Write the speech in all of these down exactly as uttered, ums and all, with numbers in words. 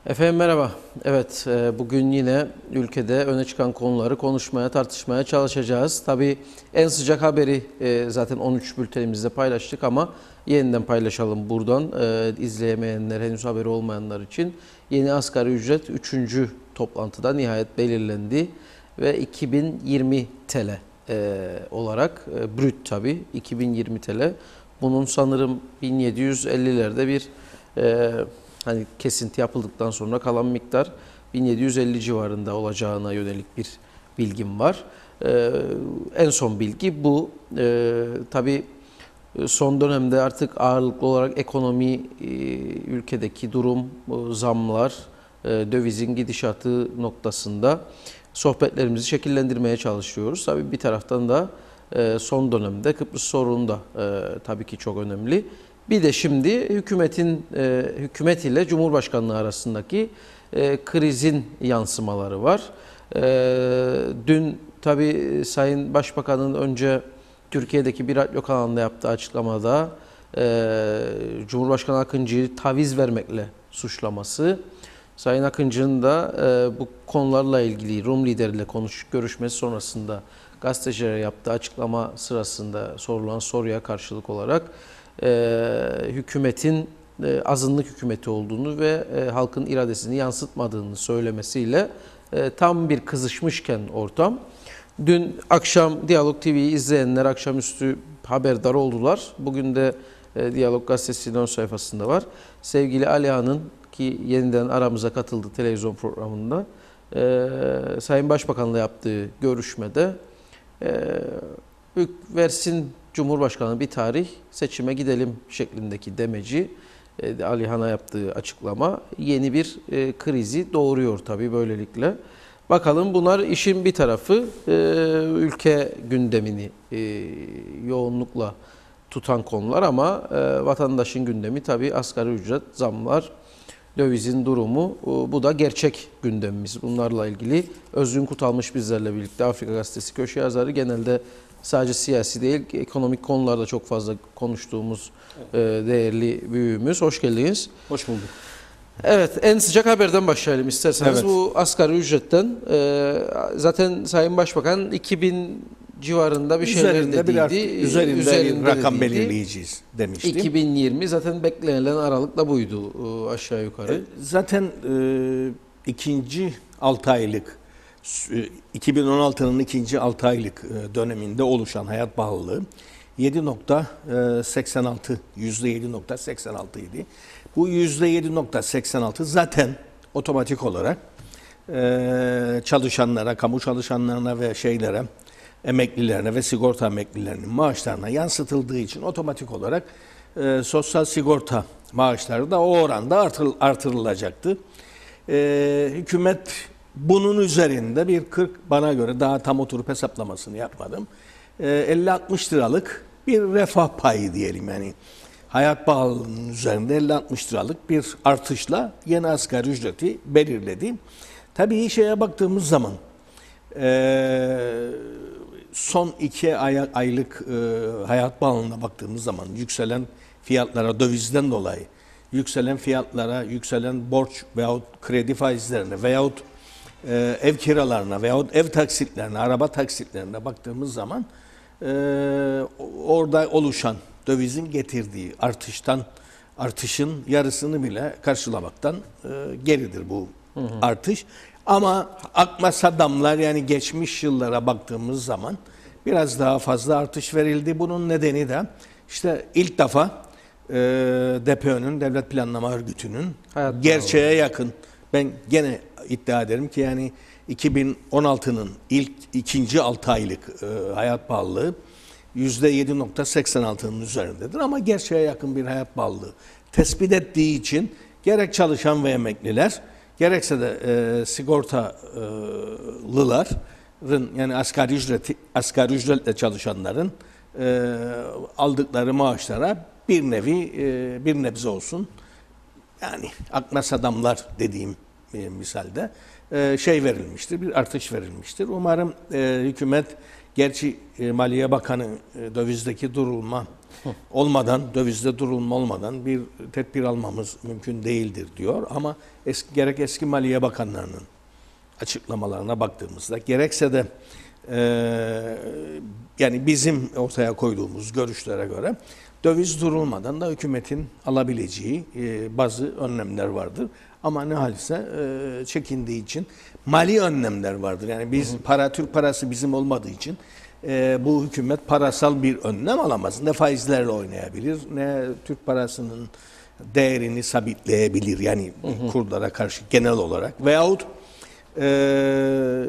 Efendim merhaba. Evet, e, bugün yine ülkede öne çıkan konuları konuşmaya, tartışmaya çalışacağız. Tabii en sıcak haberi e, zaten on üç bültenimizde paylaştık ama yeniden paylaşalım buradan. E, izleyemeyenler, henüz haberi olmayanlar için yeni asgari ücret üçüncü toplantıda nihayet belirlendi ve iki bin yirmi T L e, olarak e, brüt tabii iki bin yirmi T L. Bunun sanırım bin yedi yüz ellilerde bir e, hani kesinti yapıldıktan sonra kalan miktar bin yedi yüz elli civarında olacağına yönelik bir bilgim var. Ee, en son bilgi bu. Ee, tabii son dönemde artık ağırlıklı olarak ekonomi, e, ülkedeki durum, zamlar, e, dövizin gidişatı noktasında sohbetlerimizi şekillendirmeye çalışıyoruz. Tabii bir taraftan da e, son dönemde Kıbrıs sorunu da e, tabii ki çok önemli. Bir de şimdi hükümetin e, hükümet ile Cumhurbaşkanlığı arasındaki e, krizin yansımaları var. E, dün tabii Sayın Başbakan'ın önce Türkiye'deki bir radyo kanalında yaptığı açıklamada e, Cumhurbaşkanı Akıncı'yı taviz vermekle suçlaması, Sayın Akıncı'nın da e, bu konularla ilgili Rum lideriyle konuş görüşmesi sonrasında gazetecilere yaptığı açıklama sırasında sorulan soruya karşılık olarak e, hükümetin e, azınlık hükümeti olduğunu ve e, halkın iradesini yansıtmadığını söylemesiyle e, tam bir kızışmışken ortam. Dün akşam Diyalog T V'yi izleyenler akşamüstü haberdar oldular. Bugün de e, Diyalog Gazetesi'nin ön sayfasında var. Sevgili Alihan'ın ki yeniden aramıza katıldı televizyon programında e, Sayın Başbakan'la yaptığı görüşmede e, versin Cumhurbaşkanı bir tarih, seçime gidelim şeklindeki demeci, e, Alihan'a yaptığı açıklama yeni bir e, krizi doğuruyor tabii böylelikle. Bakalım, bunlar işin bir tarafı, e, ülke gündemini e, yoğunlukla tutan konular ama e, vatandaşın gündemi tabii asgari ücret, zamlar, dövizin durumu, bu da gerçek gündemimiz. Bunlarla ilgili Özgün Kutalmış bizlerle birlikte, Afrika Gazetesi köşe yazarı, genelde sadece siyasi değil, ekonomik konularda çok fazla konuştuğumuz evet. değerli büyüğümüz. Hoş geldiniz. Hoş bulduk. Evet, en sıcak haberden başlayalım isterseniz. Evet. Bu asgari ücretten. Zaten Sayın Başbakan iki bin civarında bir şeyler üzerinde dediydi. Bir artık, üzerinde, üzerinde bir rakam dediydi. belirleyeceğiz demiştim. iki bin yirmi zaten beklenilen aralık da buydu aşağı yukarı. Zaten e, ikinci altı aylık, iki bin on altının ikinci altı aylık döneminde oluşan hayat pahalılığı yedi nokta seksen altı, yüzde yedi nokta seksen altı idi. Bu yüzde yedi nokta seksen altı zaten otomatik olarak e, çalışanlara, kamu çalışanlarına ve şeylere, emeklilerine ve sigorta emeklilerinin maaşlarına yansıtıldığı için otomatik olarak e, sosyal sigorta maaşları da o oranda artır, artırılacaktı. E, hükümet bunun üzerinde bir kırk, bana göre daha tam oturup hesaplamasını yapmadım, e, elli altmış liralık bir refah payı diyelim, yani hayat pahalılığının üzerinde elli altmış liralık bir artışla yeni asgari ücreti belirledi. Tabii şeye baktığımız zaman e, son iki ay, aylık e, hayat pahalılığına baktığımız zaman yükselen fiyatlara, dövizden dolayı yükselen fiyatlara, yükselen borç veyahut kredi faizlerine veyahut e, ev kiralarına veyahut ev taksitlerine, araba taksitlerine baktığımız zaman e, orada oluşan dövizin getirdiği artıştan, artışın yarısını bile karşılamaktan e, geridir bu hı hı. artış. Ama akmasa damlar, yani geçmiş yıllara baktığımız zaman biraz daha fazla artış verildi. Bunun nedeni de işte ilk defa e, D P Ö'nün, Devlet Planlama Örgütü'nün hayat gerçeğe pahalı. yakın, ben gene iddia ederim ki yani iki bin on altının ilk ikinci altı aylık e, hayat pahalılığı yüzde yedi nokta seksen altının üzerindedir ama gerçeğe yakın bir hayat pahalılığı tespit ettiği için gerek çalışan ve emekliler, gerekse de e, sigortalıların, yani asgari ücreti, asgari ücretle çalışanların e, aldıkları maaşlara bir nevi e, bir nebze olsun, yani akmasa adamlar dediğim e, misalde e, şey verilmiştir, bir artış verilmiştir. Umarım e, hükümet Gerçi e, Maliye Bakanı e, dövizdeki durulma olmadan, dövizde durulma olmadan bir tedbir almamız mümkün değildir diyor. Ama eski, gerek eski Maliye Bakanlarının açıklamalarına baktığımızda, gerekse de e, yani bizim ortaya koyduğumuz görüşlere göre döviz durulmadan da hükümetin alabileceği e, bazı önlemler vardır. Ama ne halse e, çekindiği için mali önlemler vardır. Yani biz para, Türk parası bizim olmadığı için e, bu hükümet parasal bir önlem alamaz. Ne faizlerle oynayabilir, ne Türk parasının değerini sabitleyebilir. Yani hı hı. kurlara karşı genel olarak veyahut e,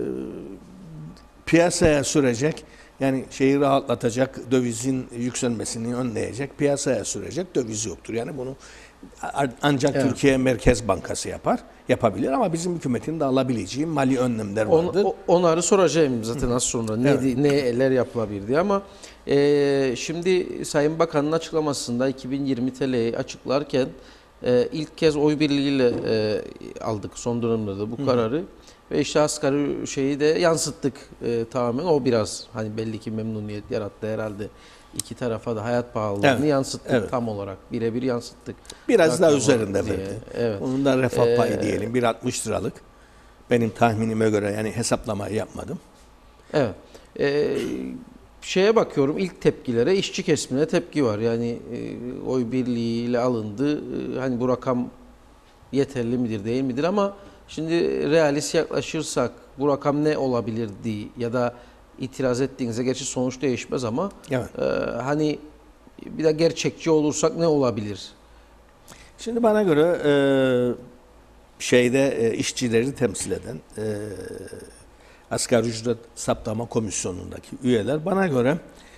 piyasaya sürecek, yani şeyi rahatlatacak, dövizin yükselmesini önleyecek, piyasaya sürecek döviz yoktur. Yani bunu ancak evet. Türkiye Merkez Bankası yapar, yapabilir ama bizim hükümetin de alabileceği mali önlemler vardır. On, onları soracağım zaten az sonra. Ne, evet. neler yapılabilir diye ama e, şimdi Sayın Bakan'ın açıklamasında iki bin yirmi T L'yi açıklarken e, ilk kez oy birliğiyle e, aldık son dönemlerde bu Hı. kararı. Ve işte asgari şeyi de yansıttık e, tamamen. O biraz hani belli ki memnuniyet yarattı herhalde. İki tarafa da hayat pahalılığını evet, yansıttık evet. tam olarak. Birebir yansıttık. Biraz Rakam daha üzerinde diye. verdi. Evet. Onun da refah payı ee, diyelim. bir altmış liralık. Benim tahminime göre, yani hesaplamayı yapmadım. Evet. Ee, şeye bakıyorum, ilk tepkilere işçi kesimine tepki var. Yani e, oy birliğiyle alındı. E, hani bu rakam yeterli midir değil midir ama şimdi realist yaklaşırsak bu rakam ne olabilirdi ya da itiraz ettiğinizde gerçi sonuç değişmez ama evet. e, hani bir de gerçekçi olursak ne olabilir? Şimdi bana göre e, şeyde e, işçileri temsil eden e, Asgari Ücret Saptama Komisyonu'ndaki üyeler bana göre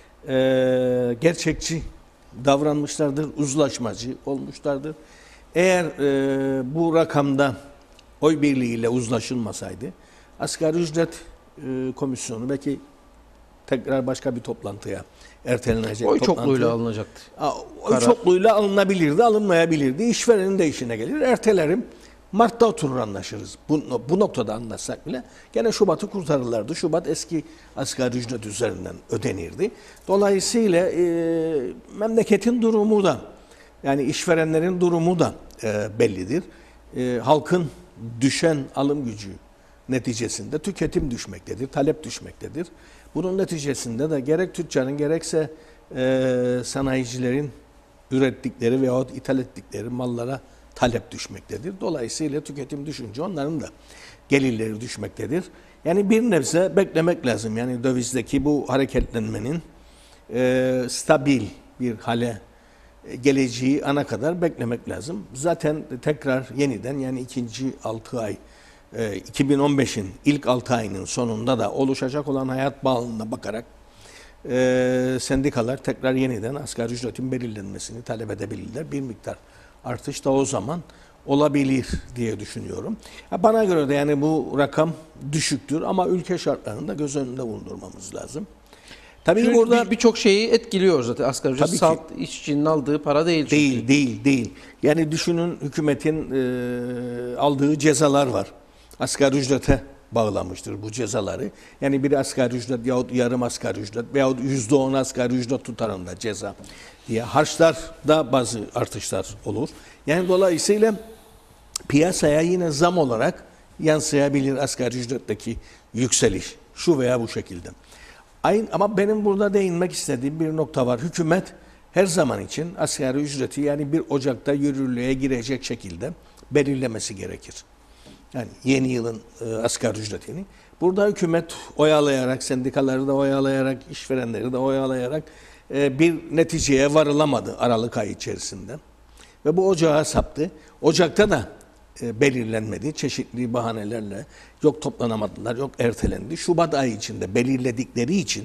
e, gerçekçi davranmışlardır, uzlaşmacı olmuşlardır. Eğer e, bu rakamda oy birliğiyle uzlaşılmasaydı Asgari Ücret e, Komisyonu belki tekrar başka bir toplantıya ertelenecek. Oy çokluğuyla alınacaktı. Oy Karar. çokluğuyla alınabilirdi, alınmayabilirdi. İşverenin de işine gelir. Ertelerim. Mart'ta oturur anlaşırız. Bu, bu noktada anlaşsak bile gene Şubat'ı kurtarırlardı. Şubat eski asgari ücret üzerinden ödenirdi. Dolayısıyla e, memleketin durumu da, yani işverenlerin durumu da e, bellidir. E, halkın düşen alım gücü neticesinde tüketim düşmektedir, talep düşmektedir. Bunun neticesinde de gerek tüccarın gerekse e, sanayicilerin ürettikleri veyahut ithal ettikleri mallara talep düşmektedir. Dolayısıyla tüketim düşünce onların da gelirleri düşmektedir. Yani bir nebze beklemek lazım. Yani dövizdeki bu hareketlenmenin e, stabil bir hale geleceği ana kadar beklemek lazım. Zaten tekrar yeniden, yani ikinci altı ay, iki bin on beşin ilk altı ayının sonunda da oluşacak olan hayat bağlılığına bakarak e, sendikalar tekrar yeniden asgari ücretin belirlenmesini talep edebilirler. Bir miktar artış da o zaman olabilir diye düşünüyorum. Bana göre de yani bu rakam düşüktür ama ülke şartlarını da göz önünde bulundurmamız lazım. Tabii çünkü burada birçok şeyi etkiliyor zaten asgari ücret. Salt işçinin aldığı para değil çünkü. Değil, değil, değil. Yani düşünün, hükümetin e, aldığı cezalar var. Asgari ücrete bağlamıştır bu cezaları. Yani bir asgari ücret yahut yarım asgari ücret veyahut yüzde on asgari ücret tutarında ceza diye. Harçlarda bazı artışlar olur. Yani dolayısıyla piyasaya yine zam olarak yansıyabilir asgari ücretteki yükseliş. Şu veya bu şekilde. Aynı, ama benim burada değinmek istediğim bir nokta var. Hükümet her zaman için asgari ücreti, yani bir Ocak'ta yürürlüğe girecek şekilde belirlemesi gerekir. Yani yeni yılın e, asgari ücretini. Burada hükümet oyalayarak, sendikaları da oyalayarak, işverenleri de oyalayarak e, bir neticeye varılamadı Aralık ayı içerisinde. Ve bu Ocağa saptı. Ocak'ta da e, belirlenmedi. Çeşitli bahanelerle yok toplanamadılar, yok ertelendi. Şubat ayı içinde belirledikleri için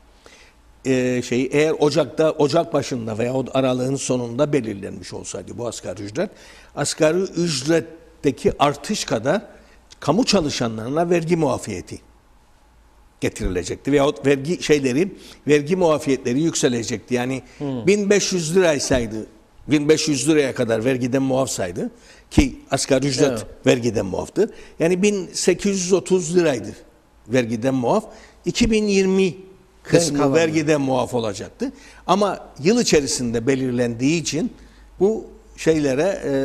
e, şeyi eğer Ocak'ta, Ocak başında veyahut Aralık'ın sonunda belirlenmiş olsaydı bu asgari ücret, asgari ücretteki artış kadar kamu çalışanlarına vergi muafiyeti getirilecekti veyahut vergi şeyleri, vergi muafiyetleri yükselecekti. Yani hmm. bin beş yüz liraysaydı, bin beş yüz liraya kadar vergiden muafsaydı ki asgari ücret evet. vergiden muaftır. Yani bin sekiz yüz otuz liraydı vergiden muaf. iki bin yirmi kısmı kalanı. vergiden muaf olacaktı. Ama yıl içerisinde belirlendiği için bu şeylere e,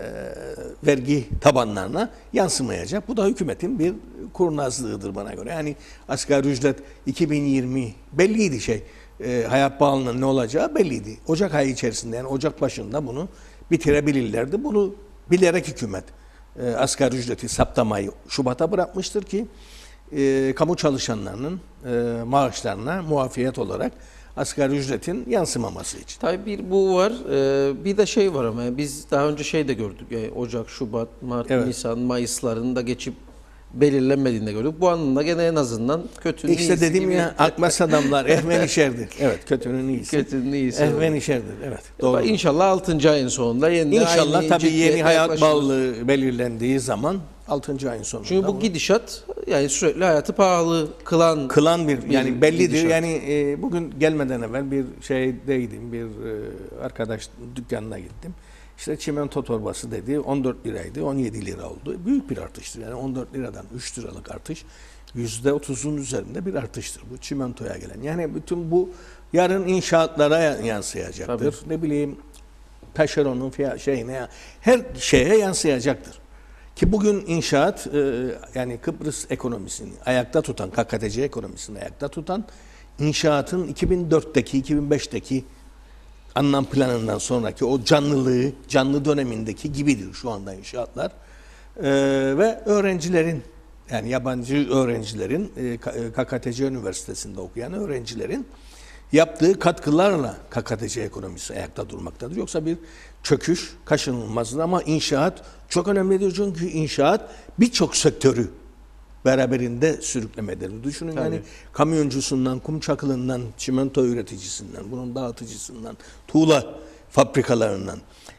vergi tabanlarına yansımayacak. Bu da hükümetin bir kurnazlığıdır bana göre. Yani asgari ücret iki bin yirmi belliydi şey. E, hayat pahalılığının ne olacağı belliydi. Ocak ayı içerisinde yani Ocak başında bunu bitirebilirlerdi. Bunu bilerek hükümet e, asgari ücreti saptamayı Şubat'a bırakmıştır ki e, kamu çalışanlarının e, maaşlarına muafiyet olarak asgari ücretin yansımaması için. Tabii bir bu var. Ee, bir de şey var ama biz daha önce şey de gördük. Yani Ocak, Şubat, Mart, Evet. Nisan, Mayıs'ların da geçip belirlenmediğini de gördük. Bu anında gene en azından kötünün İşte iyisi dedim gibi. ya akmaz adamlar ehmen işerdir. Evet, kötünün iyisi. Kötünün iyisi. Ehmen işerdir. Evet. Doğru. İnşallah altıncı ayın sonunda yeniden İnşallah aynı tabii ciddiyete yeni hayat yaklaşılır. bağlılığı belirlendiği zaman altıncı ayın sonunda. Çünkü bu gidişat yani sürekli hayatı pahalı kılan kılan bir yani bir bellidir. gidişat. Yani e, bugün gelmeden evvel bir şeydeydim. Bir e, arkadaş dükkanına gittim. İşte çimento torbası dedi on dört liraydı. on yedi lira oldu. Büyük bir artıştır. Yani on dört liradan üç liralık artış yüzde otuzun üzerinde bir artıştır bu çimentoya gelen. Yani bütün bu yarın inşaatlara yansıyacaktır. Tabii. Ne bileyim taşeronun fiyat şeyine her şeye yansıyacaktır. Ki bugün inşaat e, yani Kıbrıs ekonomisini ayakta tutan, K K T C ekonomisini ayakta tutan inşaatın iki bin dörtteki, iki bin beşteki anlam planından sonraki o canlılığı, canlı dönemindeki gibidir şu anda inşaatlar. E, ve öğrencilerin yani yabancı öğrencilerin e, K K T C Üniversitesi'nde okuyan öğrencilerin yaptığı katkılarla K K T C ekonomisi ayakta durmaktadır. Yoksa bir çöküş kaçınılmazdır ama inşaat çok önemlidir çünkü inşaat birçok sektörü beraberinde sürüklemedir. Düşünün Tabii. yani kamyoncusundan, kum çakılından, çimento üreticisinden, bunun dağıtıcısından, tuğla fabrikalarından,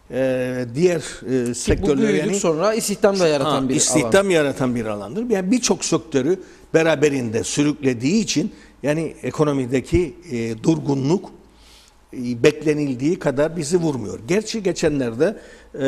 e, diğer e, bu sektörler büyüdük yani sonra istihdam da yaratan ha, bir istihdam alan. yaratan bir alandır. Yani birçok sektörü beraberinde sürüklediği için yani ekonomideki e, durgunluk e, beklenildiği kadar bizi vurmuyor. Gerçi geçenlerde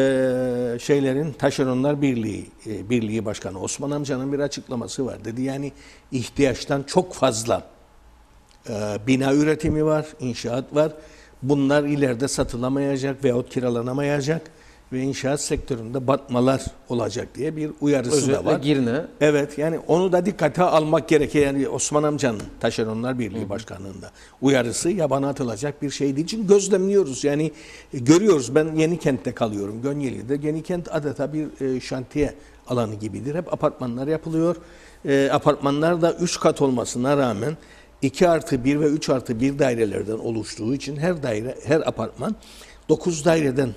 e, şeylerin Taşeronlar Birliği e, Birliği Başkanı Osman amcanın bir açıklaması var. Dedi yani ihtiyaçtan çok fazla e, bina üretimi var, inşaat var. Bunlar ileride satılamayacak veyahut kiralanamayacak ve inşaat sektöründe batmalar olacak diye bir uyarısı da Özellikle var. Girne. Evet yani onu da dikkate almak gerekiyor. Yani Osman amcanın Taşeronlar Birliği Başkanlığı'nda uyarısı yabana atılacak bir şey değil. Çünkü gözlemliyoruz yani e, görüyoruz. Ben Yenikent'te kalıyorum. Gönyeli'de. Yenikent adeta bir e, şantiye alanı gibidir. Hep apartmanlar yapılıyor. E, apartmanlar da üç kat olmasına rağmen iki artı bir ve üç artı bir dairelerden oluştuğu için her daire, her apartman dokuz daireden.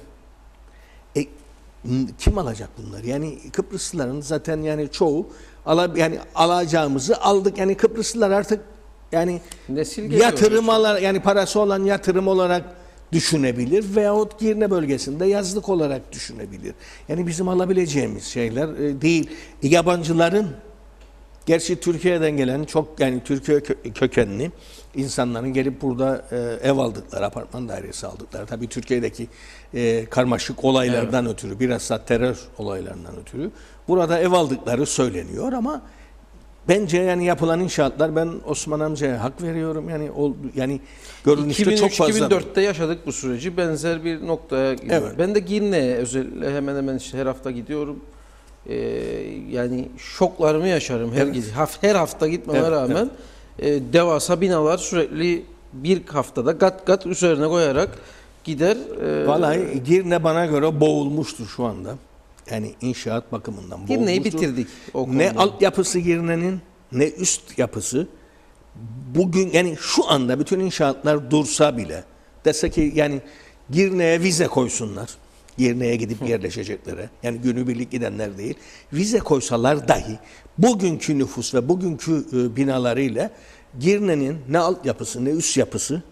E, kim alacak bunları? Yani Kıbrıslıların zaten yani çoğu ala, yani alacağımızı aldık. Yani Kıbrıslılar artık yani Nesil geliyor yatırım hocam. olarak yani parası olan yatırım olarak düşünebilir veyahut Girne bölgesinde yazlık olarak düşünebilir. Yani bizim alabileceğimiz şeyler e, değil. E, yabancıların gerçi Türkiye'den gelen çok yani Türkiye kö- kökenli insanların gelip burada e, ev aldıkları, apartman dairesi aldıkları. Tabii Türkiye'deki e, karmaşık olaylardan evet. ötürü, biraz da terör olaylarından ötürü burada ev aldıkları söyleniyor ama bence yani yapılan inşaatlar ben Osman amcaya hak veriyorum. Yani ol, yani görünüşte çok fazla. iki bin dörtte yaşadık bu süreci. Benzer bir noktaya gidiyor. Evet. Ben de Girne'ye özellikle hemen hemen işte her hafta gidiyorum. Ee, yani şoklarımı yaşarım her Evet. gece. Her hafta gitmeme Evet, rağmen e, devasa binalar sürekli bir haftada kat kat üzerine koyarak gider. E, Vallahi Girne bana göre boğulmuştur şu anda. Yani inşaat bakımından Girne'yi boğulmuştur. bitirdik. O Ne konuda. altyapısı Girne'nin ne üst yapısı. Bugün yani şu anda bütün inşaatlar dursa bile dese ki yani Girne'ye vize koysunlar. Girne'ye gidip yerleşeceklere. Yani günübirlik gidenler değil. Vize koysalar dahi bugünkü nüfus ve bugünkü e, binalarıyla Girne'nin ne altyapısı ne üst yapısı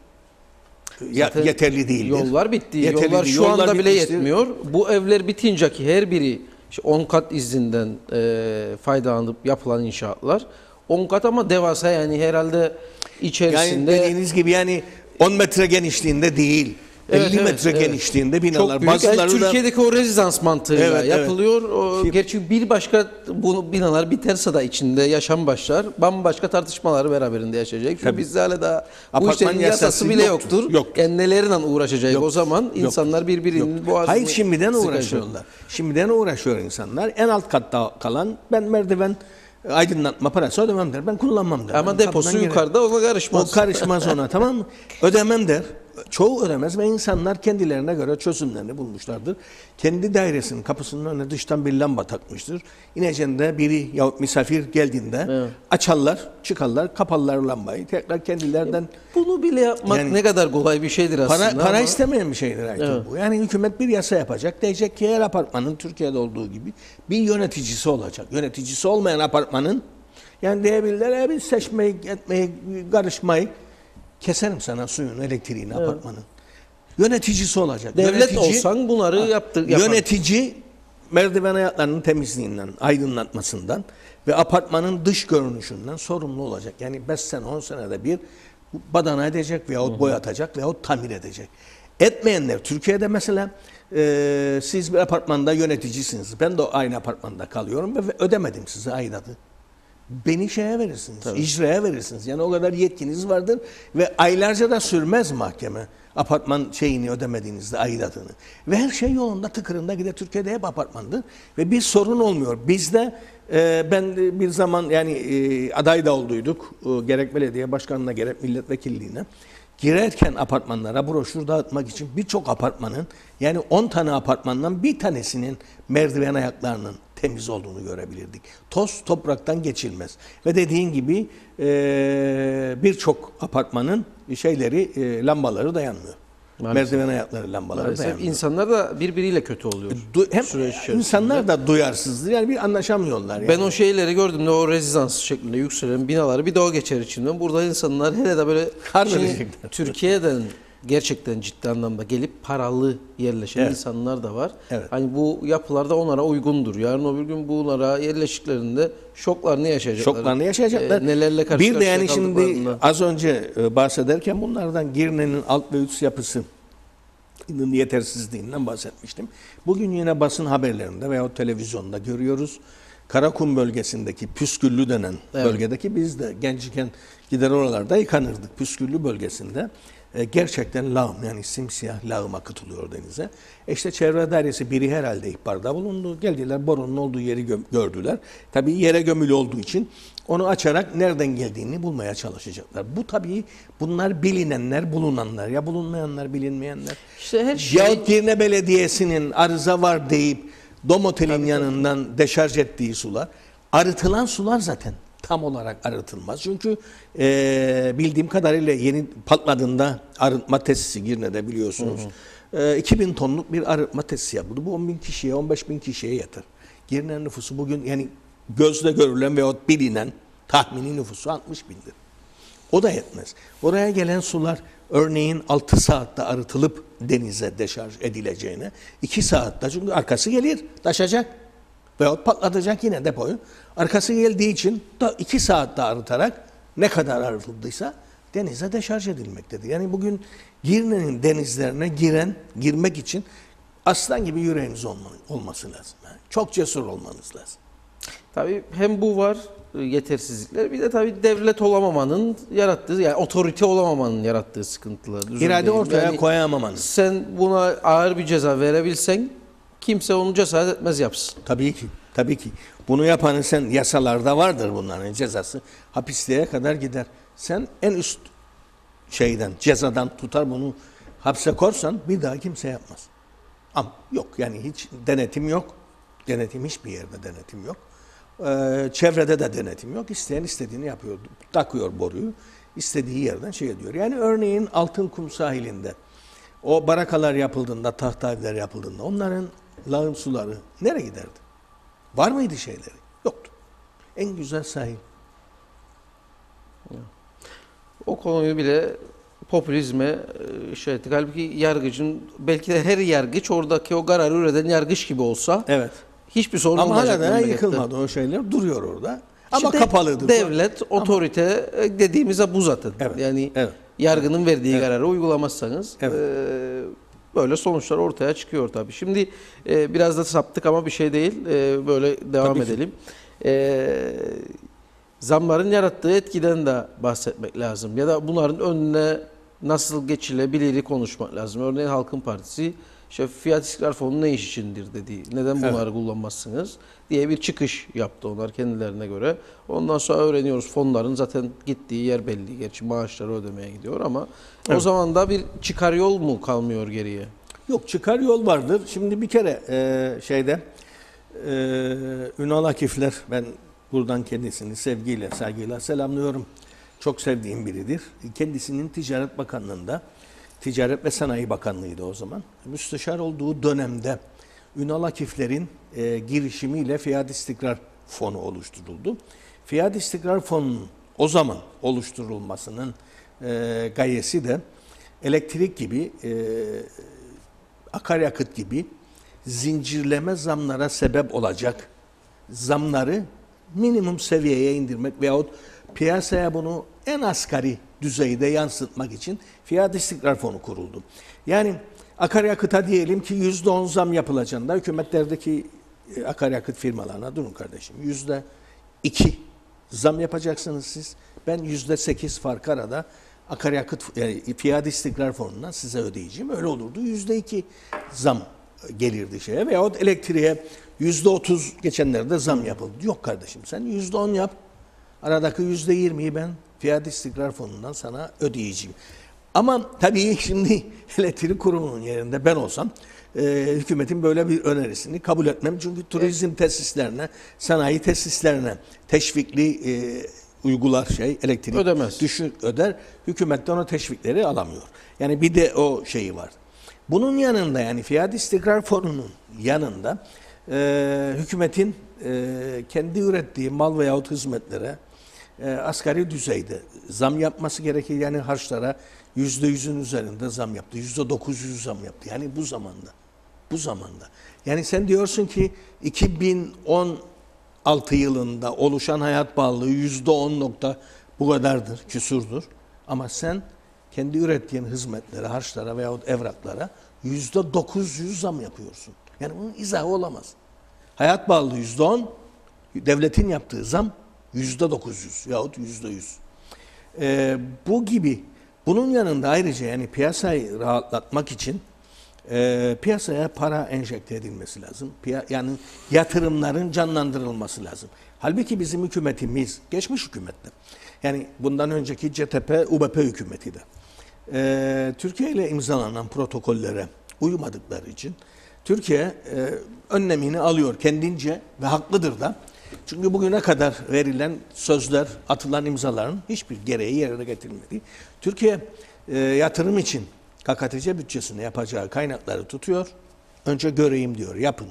ya, Zaten yeterli değildir. Yollar bitti. Yeterli Yollar değil. şu Yollar anda bile bitmiştir. yetmiyor. Bu evler bitince ki her biri işte on kat izinden e, faydalanıp yapılan inşaatlar. on kat ama devasa yani herhalde Yani içerisinde dediğiniz gibi yani on metre genişliğinde değil. Evet, elli evet, metre evet. genişliğinde binalar. Çok büyük. Bazıları Yani da Türkiye'deki o rezidans mantığıyla Evet, evet. yapılıyor. O, Şimdi- gerçi bir başka bu binalar biterse de içinde yaşam başlar. Bambaşka tartışmaları beraberinde yaşayacak. Çünkü Tabii. bizde hala daha bu Apartman işlerin yasası yasası bile yoktur. yoktur. Yoktur. Yani nelerle uğraşacak o Yoktur. zaman Yoktur. insanlar birbirinin Yok. boğazını Hayır, şimdiden sıkacak. uğraşıyorlar. Şimdiden uğraşıyor insanlar. En alt katta kalan, ben merdiven aydınlatma parası ödemem der. Ben kullanmam der. Ama Ben deposu kapıdan girerim. yukarıda, ona karışmaz. O karışmaz ona, tamam mı? Ödemem der. Çoğu ödemez ve insanlar kendilerine göre çözümlerini bulmuşlardır. Kendi dairesinin kapısının önüne dıştan bir lamba takmıştır. İneceğinde biri ya misafir geldiğinde Evet. açarlar, çıkarlar, kaparlar lambayı. Tekrar kendilerden Bunu bile yapmak Yani- ne kadar kolay bir şeydir aslında. para para ama- istemeyen bir şeydir Aytun Evet. bu. Yani hükümet bir yasa yapacak. Diyecek ki her apartmanın Türkiye'de olduğu gibi bir yöneticisi olacak. Yöneticisi olmayan apartmanın, yani diyebilirler ya biz seçmeyi, etmeyi, karışmayı, keserim sana suyunu, elektriğini apartmanın. Yöneticisi olacak. Devlet Yönetici- olsan bunları yaptır, yapar. Yönetici merdiven ayaklarının temizliğinden, aydınlatmasından ve apartmanın dış görünüşünden sorumlu olacak. Yani beş sene, on senede bir badana edecek veyahut boyatacak veyahut tamir edecek. Etmeyenler, Türkiye'de mesela e, siz bir apartmanda yöneticisiniz. Ben de aynı apartmanda kalıyorum ve ödemedim size aidatı. Beni şeye verirsiniz, icraya verirsiniz. Yani o kadar yetkiniz vardır ve aylarca da sürmez mahkeme apartman şeyini ödemediğinizde aidatını. Ve her şey yolunda, tıkırında gider. Türkiye'de hep apartmandır ve bir sorun olmuyor. Bizde e, ben de bir zaman yani e, aday da olduyduk. E, gerek belediye başkanlığına gerek milletvekilliğine. Girerken apartmanlara broşür dağıtmak için birçok apartmanın, yani on tane apartmandan bir tanesinin merdiven ayaklarının temiz olduğunu görebilirdik. Toz topraktan geçilmez. Ve dediğin gibi e, birçok apartmanın şeyleri, e, lambaları dayanmıyor. Maalesef. Merdiven ayakları lambaları Maalesef dayanmıyor. insanlar da birbiriyle kötü oluyor. Du- hem süreç içerisinde. insanlar da duyarsızdır. Yani bir anlaşamıyorlar. Yani. Ben o şeyleri gördüm, o rezidans şeklinde yükselen binaları bir de o geçer içimden. Burada insanlar hele de böyle Kar şimdi verecekler. Türkiye'den gerçekten ciddi anlamda gelip paralı yerleşen Evet. insanlar da var. Evet. Hani bu yapılar da onlara uygundur. Yarın öbür gün bunlara yerleştiklerinde şoklarını yaşayacaklar. Şoklarını yaşayacaklar. Ee, nelerle karşı Bir de karşıya yani şimdi kaldıklarında. az önce e, bahsederken bunlardan Girne'nin alt ve üst yapısı yetersizliğinden bahsetmiştim. Bugün yine basın haberlerinde veyahut televizyonda görüyoruz. Karakum bölgesindeki Püsküllü denen Evet. bölgedeki, biz de gençken gider oralarda yıkanırdık. Püsküllü bölgesinde e, gerçekten lağım, yani simsiyah lağım akıtılıyor denize. E işte çevre dairesi biri herhalde ihbarda bulundu. Geldiler, boronun olduğu yeri gö- gördüler. Tabii yere gömülü olduğu için onu açarak nereden geldiğini bulmaya çalışacaklar. Bu tabii bunlar bilinenler, bulunanlar, ya bulunmayanlar, bilinmeyenler. İşte her şey Yahut Girne Belediyesi'nin arıza var deyip Domotel'in yanından deşarj ettiği sular, arıtılan sular zaten tam olarak arıtılmaz. Çünkü e, bildiğim kadarıyla yeni patladığında arıtma tesisi Girne'de biliyorsunuz. E, iki bin tonluk bir arıtma tesisi yapıldı. Bu on bin kişiye, on beş bin kişiye yeter. Girne nüfusu bugün yani gözle görülen veyahut bilinen tahmini nüfusu altmış bindir. O da yetmez. Oraya gelen sular örneğin altı saatte arıtılıp denize deşarj edileceğine iki saatte, çünkü arkası gelir taşacak veyahut patlatacak yine depoyu. Arkası geldiği için da iki saatte arıtarak ne kadar arıtıldıysa denize deşarj edilmektedir. Yani bugün Girne'nin denizlerine giren, girmek için aslan gibi yüreğiniz olma, olması lazım. Yani çok cesur olmanız lazım. tabii hem bu var, yetersizlikler, bir de tabii devlet olamamanın yarattığı, yani otorite olamamanın yarattığı sıkıntılar. Düzgün İrade değil. ortaya Yani koyamamanız. sen buna ağır bir ceza verebilsen kimse onu cesaret etmez yapsın. Tabii ki, tabii ki. Bunu yapanın, sen yasalarda vardır bunların cezası. Hapisliğe kadar gider. Sen en üst şeyden, cezadan tutar bunu hapse korsan bir daha kimse yapmaz. Ama yok, yani hiç denetim yok. Denetim, hiçbir yerde denetim yok. Ee, çevrede de denetim yok. İsteyen istediğini yapıyor. Takıyor boruyu. İstediği yerden şey ediyor. Yani örneğin Altınkum sahilinde o barakalar yapıldığında, tahta evler yapıldığında onların lağım suları nereye giderdi? Var mıydı şeyleri? Yoktu. En güzel sahil. O konuyu bile popülizme e, şey etti. Halbuki yargıcın, belki de her yargıç oradaki o kararı üreten yargıç gibi olsa Evet. hiçbir sorun Ama olmayacak hala da memlekette. yıkılmadı o şeyler. Duruyor orada. Ama İşte kapalıdır. Devlet, otorite e, dediğimize bu zaten. Evet, Yani evet. yargının verdiği Evet. kararı uygulamazsanız Evet. e, böyle sonuçlar ortaya çıkıyor tabii. Şimdi e, biraz da saptık ama bir şey değil. E, böyle devam Tabii ki. edelim. E, zamların yarattığı etkiden de bahsetmek lazım. Ya da bunların önüne nasıl geçilebiliri konuşmak lazım. Örneğin Halkın Partisi işte fiyat istikrar fonu ne iş içindir dedi. Neden bunları Evet. kullanmazsınız diye bir çıkış yaptı onlar kendilerine göre. Ondan sonra öğreniyoruz fonların zaten gittiği yer belli. Gerçi maaşları ödemeye gidiyor ama o Evet. zaman da bir çıkar yol mu kalmıyor geriye? Yok, çıkar yol vardır. Şimdi bir kere e, şeyde e, Ünal Akifler, ben buradan kendisini sevgiyle, saygıyla selamlıyorum. Çok sevdiğim biridir. Kendisinin Ticaret Bakanlığı'nda, Ticaret ve Sanayi Bakanlığı'ydı o zaman. Müsteşar olduğu dönemde Ünal Akifler'in e, girişimiyle Fiyat İstikrar Fonu oluşturuldu. Fiyat İstikrar Fonu'nun o zaman oluşturulmasının e, gayesi de elektrik gibi, e, akaryakıt gibi zincirleme zamlara sebep olacak zamları minimum seviyeye indirmek veyahut piyasaya bunu en asgari düzeyde yansıtmak için Fiyat İstikrar Fonu kuruldu. Yani akaryakıta diyelim ki yüzde on zam yapılacağında hükümetlerdeki e, akaryakıt firmalarına durun kardeşim yüzde iki zam yapacaksınız siz. Ben yüzde sekiz fark arada akaryakıt yani Fiyat İstikrar Fonu'ndan size ödeyeceğim. Öyle olurdu. Yüzde iki zam gelirdi şeye veyahut elektriğe yüzde otuz geçenlerde zam yapıldı. Yok kardeşim sen yüzde on yap. Aradaki yüzde yirmiyi ben Fiyat İstikrar Fonu'ndan sana ödeyeceğim. Ama tabii şimdi elektrik kurumunun yerinde ben olsam e, hükümetin böyle bir önerisini kabul etmem. Çünkü turizm tesislerine, sanayi tesislerine teşvikli e, uygular şey elektrik Ödemez. düşün öder. Hükümetten o teşvikleri alamıyor. Yani bir de o şeyi var. Bunun yanında yani Fiyat İstikrar Fonu'nun yanında e, hükümetin e, kendi ürettiği mal veyahut hizmetlere e, asgari düzeyde zam yapması gerekir. Yani harçlara yüzde yüzün üzerinde zam yaptı. Yüzde dokuz yüz zam yaptı. Yani bu zamanda. Bu zamanda. Yani sen diyorsun ki iki bin on altı yılında oluşan hayat pahalılığı yüzde on nokta bu kadardır, küsurdur. Ama sen kendi ürettiğin hizmetlere, harçlara veyahut evraklara yüzde dokuz yüz zam yapıyorsun. Yani bunun izahı olamaz. Hayat pahalılığı yüzde on, devletin yaptığı zam yüzde dokuz yüz yahut yüzde yüz. Ee, bu gibi. Bunun yanında ayrıca yani piyasayı rahatlatmak için e, piyasaya para enjekte edilmesi lazım. Piya, yani yatırımların canlandırılması lazım. Halbuki bizim hükümetimiz, geçmiş hükümetler, yani bundan önceki C T P, U B P hükümeti de e, Türkiye ile imzalanan protokollere uymadıkları için Türkiye e, önlemini alıyor kendince ve haklıdır da. Çünkü bugüne kadar verilen sözler, atılan imzaların hiçbir gereği yerine getirilmedi. Türkiye e, yatırım için K K T C bütçesine yapacağı kaynakları tutuyor. Önce göreyim diyor, yapın.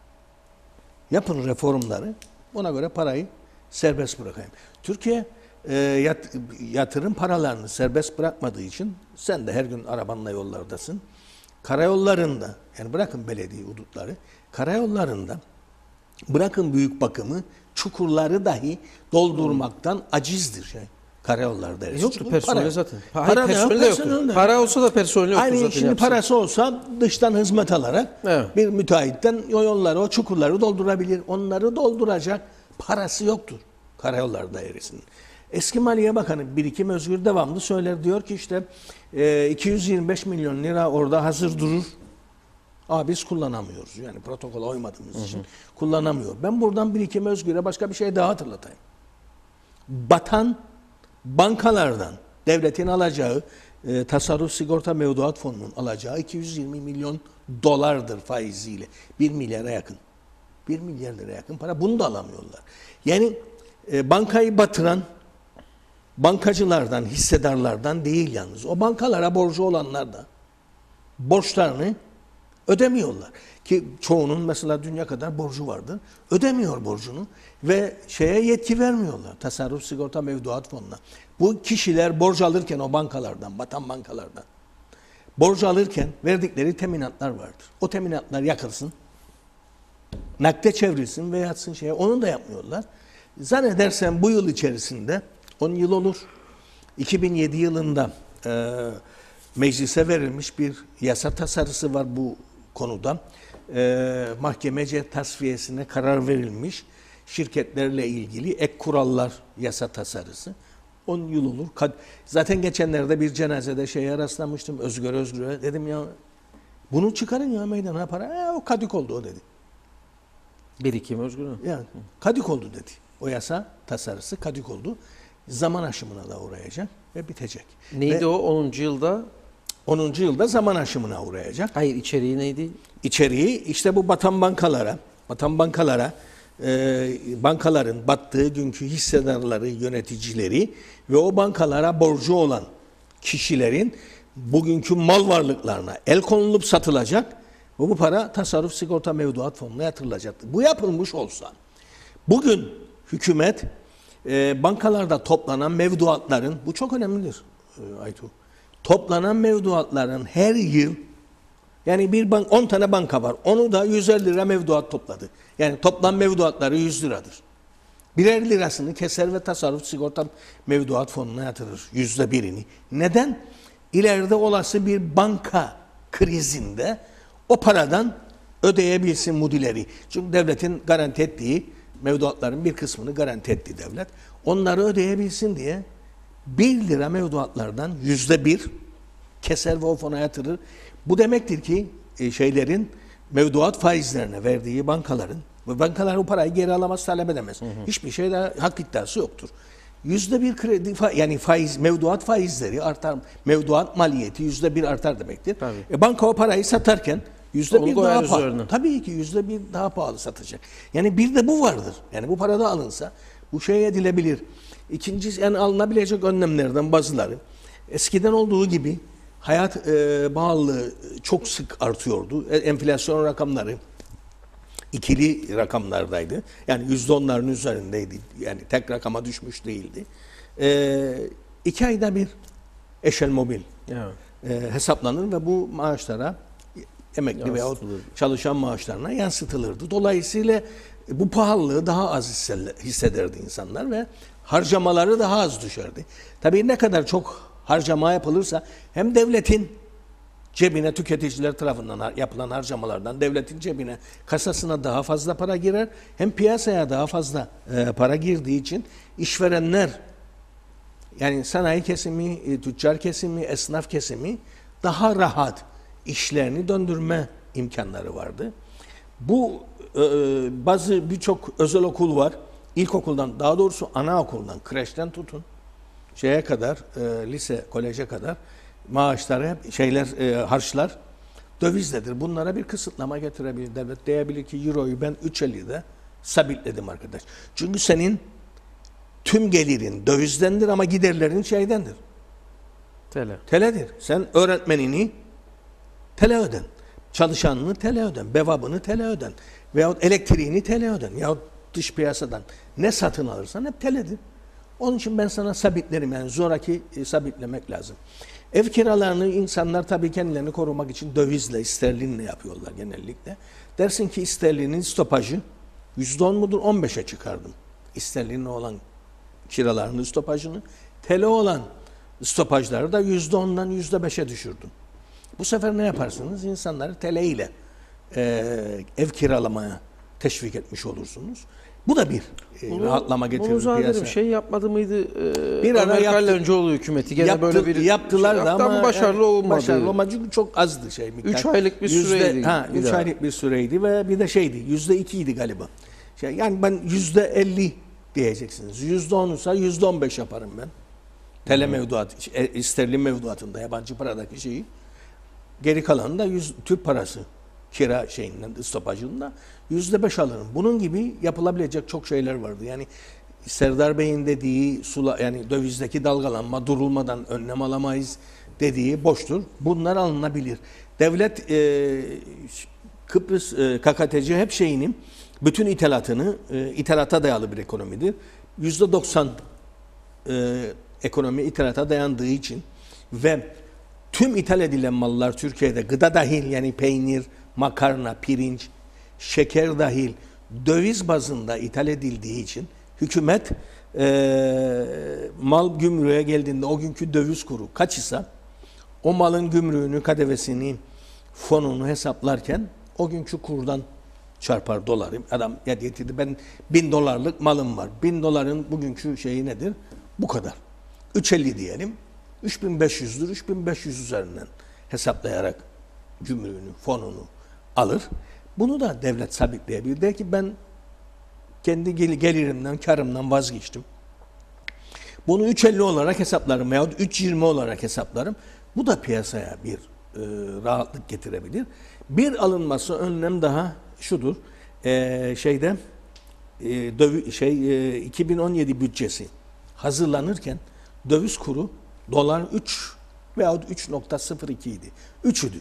Yapın reformları, ona göre parayı serbest bırakayım. Türkiye e, yat, yatırım paralarını serbest bırakmadığı için sen de her gün arabanla yollardasın. Karayollarında, yani bırakın belediye hudutları, karayollarında bırakın büyük bakımı, çukurları dahi doldurmaktan acizdir şey. Karayollar dersi. Yoktu Çünkü personeli para- zaten. Ha, Para hayır, da yok, personeli de yoktu. personel de. Para olsa da personeli yoktu Aynı zaten. şimdi yapsın. parası olsa dıştan hizmet alarak Evet. bir müteahhitten o yolları, o çukurları doldurabilir. Onları dolduracak parası yoktur Karayollar Dairesi'nin. Eski Maliye Bakanı Birikim Özgür devamlı söyler, diyor ki işte e, iki yüz yirmi beş milyon lira orada hazır durur. Aa, biz kullanamıyoruz. Yani protokola uymadığımız hı hı. için kullanamıyor. Ben buradan Birikim Özgür'e başka bir şey daha hatırlatayım. Batan bankalardan devletin alacağı e, tasarruf sigorta mevduat fonunun alacağı iki yüz yirmi milyon dolardır faiziyle. bir milyara yakın. bir milyar lira yakın para. Bunu da alamıyorlar. Yani e, bankayı batıran bankacılardan, hissedarlardan değil yalnız. O bankalara borcu olanlar da borçlarını ödemiyorlar. Ki çoğunun mesela dünya kadar borcu vardır. Ödemiyor borcunu ve şeye yetki vermiyorlar. Tasarruf sigorta mevduat fonuna. Bu kişiler borç alırken o bankalardan, batan bankalardan borç alırken verdikleri teminatlar vardır. O teminatlar yakılsın, nakde çevrilsin ve yatsın şeye. Onu da yapmıyorlar. Zannedersem bu yıl içerisinde on yıl olur. iki bin yedi yılında e, meclise verilmiş bir yasa tasarısı var bu konuda. E, mahkemece tasfiyesine karar verilmiş. Şirketlerle ilgili ek kurallar yasa tasarısı. on yıl olur. Zaten geçenlerde bir cenazede şeye rastlamıştım. Özgür Özgür'e. Dedim ya bunu çıkarın ya meydana para. E, o kadık oldu o dedi. Birikim Özgür. Yani kadık oldu dedi. O yasa tasarısı kadık oldu. Zaman aşımına da uğrayacak ve bitecek. Neydi ve o onuncu yılda? onuncu yılda zaman aşımına uğrayacak. Hayır, içeriği neydi? İçeriği işte bu batan bankalara, batan bankalara, e, bankaların battığı günkü hissedarları, yöneticileri ve o bankalara borcu olan kişilerin bugünkü mal varlıklarına el konulup satılacak ve bu para tasarruf sigorta mevduat fonuna yatırılacaktır. Bu yapılmış olsa bugün hükümet e, bankalarda toplanan mevduatların, bu çok önemlidir e, Aytu, toplanan mevduatların her yıl, yani bir bank, on tane banka var. Onu da yüz elli lira mevduat topladı. Yani toplam mevduatları yüz liradır. Birer lirasını keser ve tasarruf sigorta mevduat fonuna yatırır. Yüzde birini. Neden? İleride olası bir banka krizinde o paradan ödeyebilsin mudileri. Çünkü devletin garanti ettiği mevduatların bir kısmını garanti etti devlet. Onları ödeyebilsin diye bir lira mevduatlardan yüzde bir keser ve o fona yatırır. Bu demektir ki şeylerin mevduat faizlerine verdiği bankaların, ve bankalar o parayı geri alamaz, talep edemez. Hı hı. Hiçbir şeyde hak iddiası yoktur. Yüzde bir kredi, yani faiz, mevduat faizleri artar, mevduat maliyeti yüzde bir artar demektir. E banka o parayı satarken yüzde bir daha pahalı. Üzerine. Tabii ki yüzde bir daha pahalı satacak. Yani bir de bu vardır. Yani bu para da alınsa bu şey edilebilir. İkincisi, yani alınabilecek önlemlerden bazıları eskiden olduğu gibi hayat e, pahalılığı çok sık artıyordu. E, enflasyon rakamları ikili rakamlardaydı. Yani yüzde onların üzerindeydi. Yani tek rakama düşmüş değildi. E, iki ayda bir eşel mobil evet. e, hesaplanır ve bu maaşlara, emekli veya çalışan maaşlarına yansıtılırdı. Dolayısıyla bu pahalılığı daha az hissederdi insanlar ve harcamaları daha az düşerdi. Tabii ne kadar çok harcama yapılırsa hem devletin cebine, tüketiciler tarafından yapılan harcamalardan devletin cebine, kasasına daha fazla para girer, hem piyasaya daha fazla e, para girdiği için işverenler, yani sanayi kesimi, tüccar kesimi, esnaf kesimi daha rahat işlerini döndürme imkanları vardı. Bu e, bazı birçok özel okul var. İlkokuldan, daha doğrusu anaokuldan, kreşten tutun şeye kadar, e, lise, koleje kadar maaşları hep şeyler, e, harçlar dövizledir. Bunlara bir kısıtlama getirebilir devlet. Diyebilir ki euroyu ben üç ellide sabitledim arkadaş. Çünkü senin tüm gelirin dövizdendir ama giderlerin şeydendir. Tele. Teledir. Sen öğretmenini tele öden. Çalışanını tele öden. Bevabını tele öden. Veyahut elektriğini tele öden. Yahut dış piyasadan ne satın alırsan hep teledir. Onun için ben sana sabitlerim, yani zoraki e, sabitlemek lazım. Ev kiralarını insanlar tabii kendilerini korumak için dövizle, sterlinle yapıyorlar genellikle. Dersin ki sterlinin stopajı yüzde on mudur? on beşe çıkardım. Sterlinle olan kiralarının stopajını. T L olan stopajları da yüzde ondan yüzde beşe düşürdüm. Bu sefer ne yaparsınız? İnsanları T L ile e, ev kiralamaya teşvik etmiş olursunuz. Bu da bir e, bunu, rahatlama getirir piyasaya. Bir şey yapmadı mıydı? Ee, bir ara yaptı, Önceoğlu hükumeti gene yaptı, böyle bir yaptılar şey da yaptı ama başarılı yani, olmadı. Başarılı olmadı çünkü çok azdı şey miktar. üç aylık bir yüzde, süreydi. Ha, üç aylık bir süreydi ve bir de şeydi, yüzde ikiydi galiba. Şey, yani ben yüzde elli diyeceksiniz. Yüzde onuysa yüzde on beş yaparım ben. Tele mevduat, sterlin mevduatında, yabancı paradaki şeyi. Geri kalanı da yüz, Türk parası kira şeyinden, stopajında yüzde beş alırım. Bunun gibi yapılabilecek çok şeyler vardı. Yani Serdar Bey'in dediği sula, yani dövizdeki dalgalanma durulmadan önlem alamayız dediği boştur. Bunlar alınabilir. Devlet e, Kıbrıs e, K K T C hep şeyinin bütün ithalatını e, ithalata dayalı bir ekonomidir. yüzde doksan e, ekonomi ithalata dayandığı için ve tüm ithal edilen mallar Türkiye'de gıda dahil, yani peynir, makarna, pirinç, şeker dahil döviz bazında ithal edildiği için hükümet e, mal gümrüğe geldiğinde o günkü döviz kuru kaç ise o malın gümrüğünü, K D V'sini, fonunu hesaplarken o günkü kurdan çarpar doları. Adam ya getirdi, ben bin dolarlık malım var. Bin doların bugünkü şeyi nedir? Bu kadar. üç elli diyelim. üç bin beş yüzdür. üç bin beş yüz üzerinden hesaplayarak gümrüğünü, fonunu alır. Bunu da devlet sabitleyebilir. Der ki ben kendi gelirimden, karımdan vazgeçtim. Bunu üç elli olarak hesaplarım veyahut üç yirmi olarak hesaplarım. Bu da piyasaya bir e, rahatlık getirebilir. Bir alınması önlem daha şudur. E, şeyde e, dövi, şey e, iki bin on yedi bütçesi hazırlanırken döviz kuru dolar üç veyahut üç nokta sıfır iki idi. üç idi.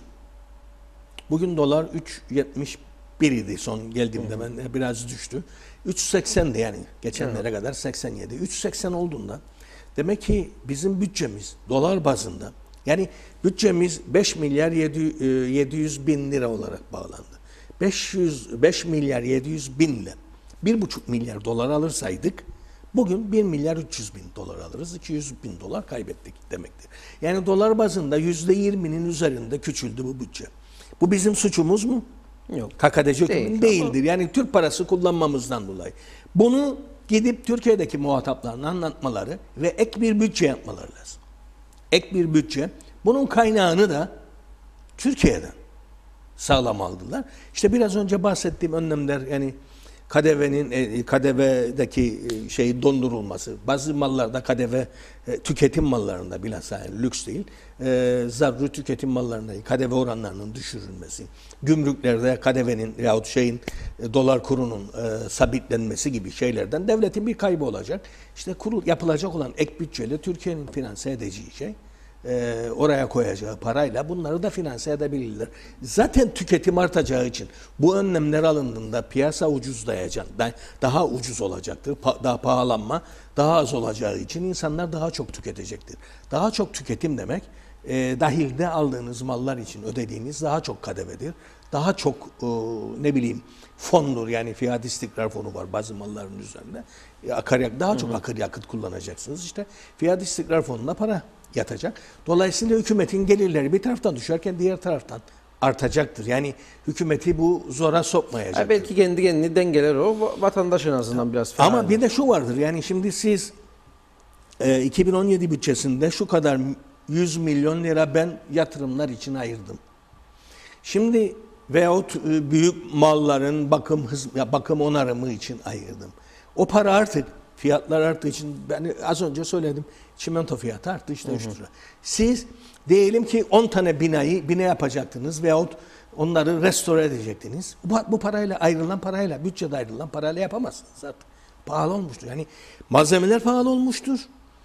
Bugün dolar üç yetmiş bir idi son geldiğimde, ben biraz düştü. üç seksendi yani geçenlere kadar seksen yedi. üç seksen olduğunda demek ki bizim bütçemiz dolar bazında, yani bütçemiz beş milyar yedi yüz bin lira olarak bağlandı. beş yüz beş milyar yedi yüz bin ile bir buçuk milyar dolar alırsaydık bugün bir milyar üç yüz bin dolar alırız. iki yüz bin dolar kaybettik demektir. Yani dolar bazında yüzde yirminin üzerinde küçüldü bu bütçe. Bu bizim suçumuz mu? Yok. K K D C Değil, değildir. Yani Türk parası kullanmamızdan dolayı. Bunu gidip Türkiye'deki muhataplarına anlatmaları ve ek bir bütçe yapmaları lazım. Ek bir bütçe. Bunun kaynağını da Türkiye'den sağlamalıdılar. İşte biraz önce bahsettiğim önlemler, yani K D V'nin K D V'deki şeyi dondurulması, bazı mallarda K D V tüketim mallarında bilhassa, yani lüks değil, e, zaruri tüketim mallarında K D V oranlarının düşürülmesi, gümrüklerde K D V'nin yahut şeyin e, dolar kurunun e, sabitlenmesi gibi şeylerden devletin bir kaybı olacak. İşte kurul yapılacak olan ek bütçeyle Türkiye'nin finanse edeceği şey, e, oraya koyacağı parayla bunları da finanse edebilirler. Zaten tüketim artacağı için bu önlemler alındığında piyasa ucuzlayacak, daha ucuz olacaktır, daha pahalanma daha az olacağı için insanlar daha çok tüketecektir. Daha çok tüketim demek, e, dahilde aldığınız mallar için ödediğiniz daha çok K D V'dir. Daha çok e, ne bileyim fondur, yani fiyat istikrar fonu var bazı malların üzerinde. E, akaryakıt, daha çok akaryakıt kullanacaksınız. İşte fiyat istikrar fonuna para yatacak. Dolayısıyla hükümetin gelirleri bir taraftan düşerken diğer taraftan artacaktır. Yani hükümeti bu zora sokmayacaktır. Ha, belki kendi kendini dengeler o. Vatandaş en azından biraz fena. Ama bir de şu vardır. Yani şimdi siz e, iki bin on yedi bütçesinde şu kadar yüz milyon lira ben yatırımlar için ayırdım. Şimdi veyahut e, büyük malların bakım hız, ya bakım onarımı için ayırdım. O para artık fiyatlar arttığı için, ben az önce söyledim, çimento fiyatı arttı işte üç lira. Siz diyelim ki on tane binayı bina yapacaktınız veyahut onları restore edecektiniz. Bu, bu parayla, ayrılan parayla, bütçede ayrılan parayla yapamazsınız artık. Pahalı olmuştur. Yani malzemeler pahalı olmuştur.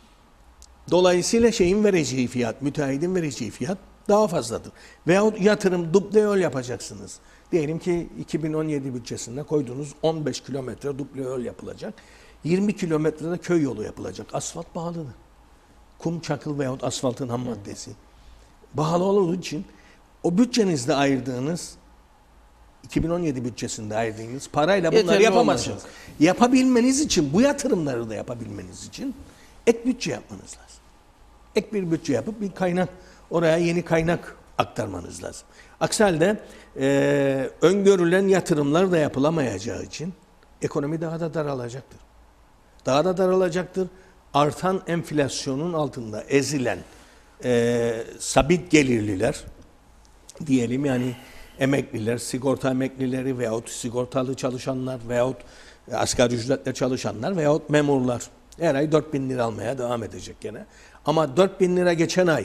Dolayısıyla şeyin vereceği fiyat, müteahhidin vereceği fiyat daha fazladır. Veyahut yatırım, duble yol yapacaksınız. Diyelim ki iki bin on yedi bütçesinde koyduğunuz on beş kilometre duble yol yapılacak. yirmi kilometrede köy yolu yapılacak. Asfalt pahalıdır. Kum, çakıl veyahut asfaltın ham maddesi pahalı olduğu için o bütçenizde ayırdığınız, iki bin on yedi bütçesinde ayırdığınız parayla bunları Yeterli yapamazsınız. olmayacak. Yapabilmeniz için, bu yatırımları da yapabilmeniz için ek bütçe yapmanız lazım. Ek bir bütçe yapıp bir kaynak, oraya yeni kaynak aktarmanız lazım. Aksi halde e, öngörülen yatırımlar da yapılamayacağı için ekonomi daha da daralacaktır. Daha da daralacaktır. Artan enflasyonun altında ezilen e, sabit gelirliler diyelim, yani emekliler, sigorta emeklileri veyahut sigortalı çalışanlar veyahut asgari ücretle çalışanlar veyahut memurlar her ay dört bin lira almaya devam edecek gene. Ama dört bin lira geçen ay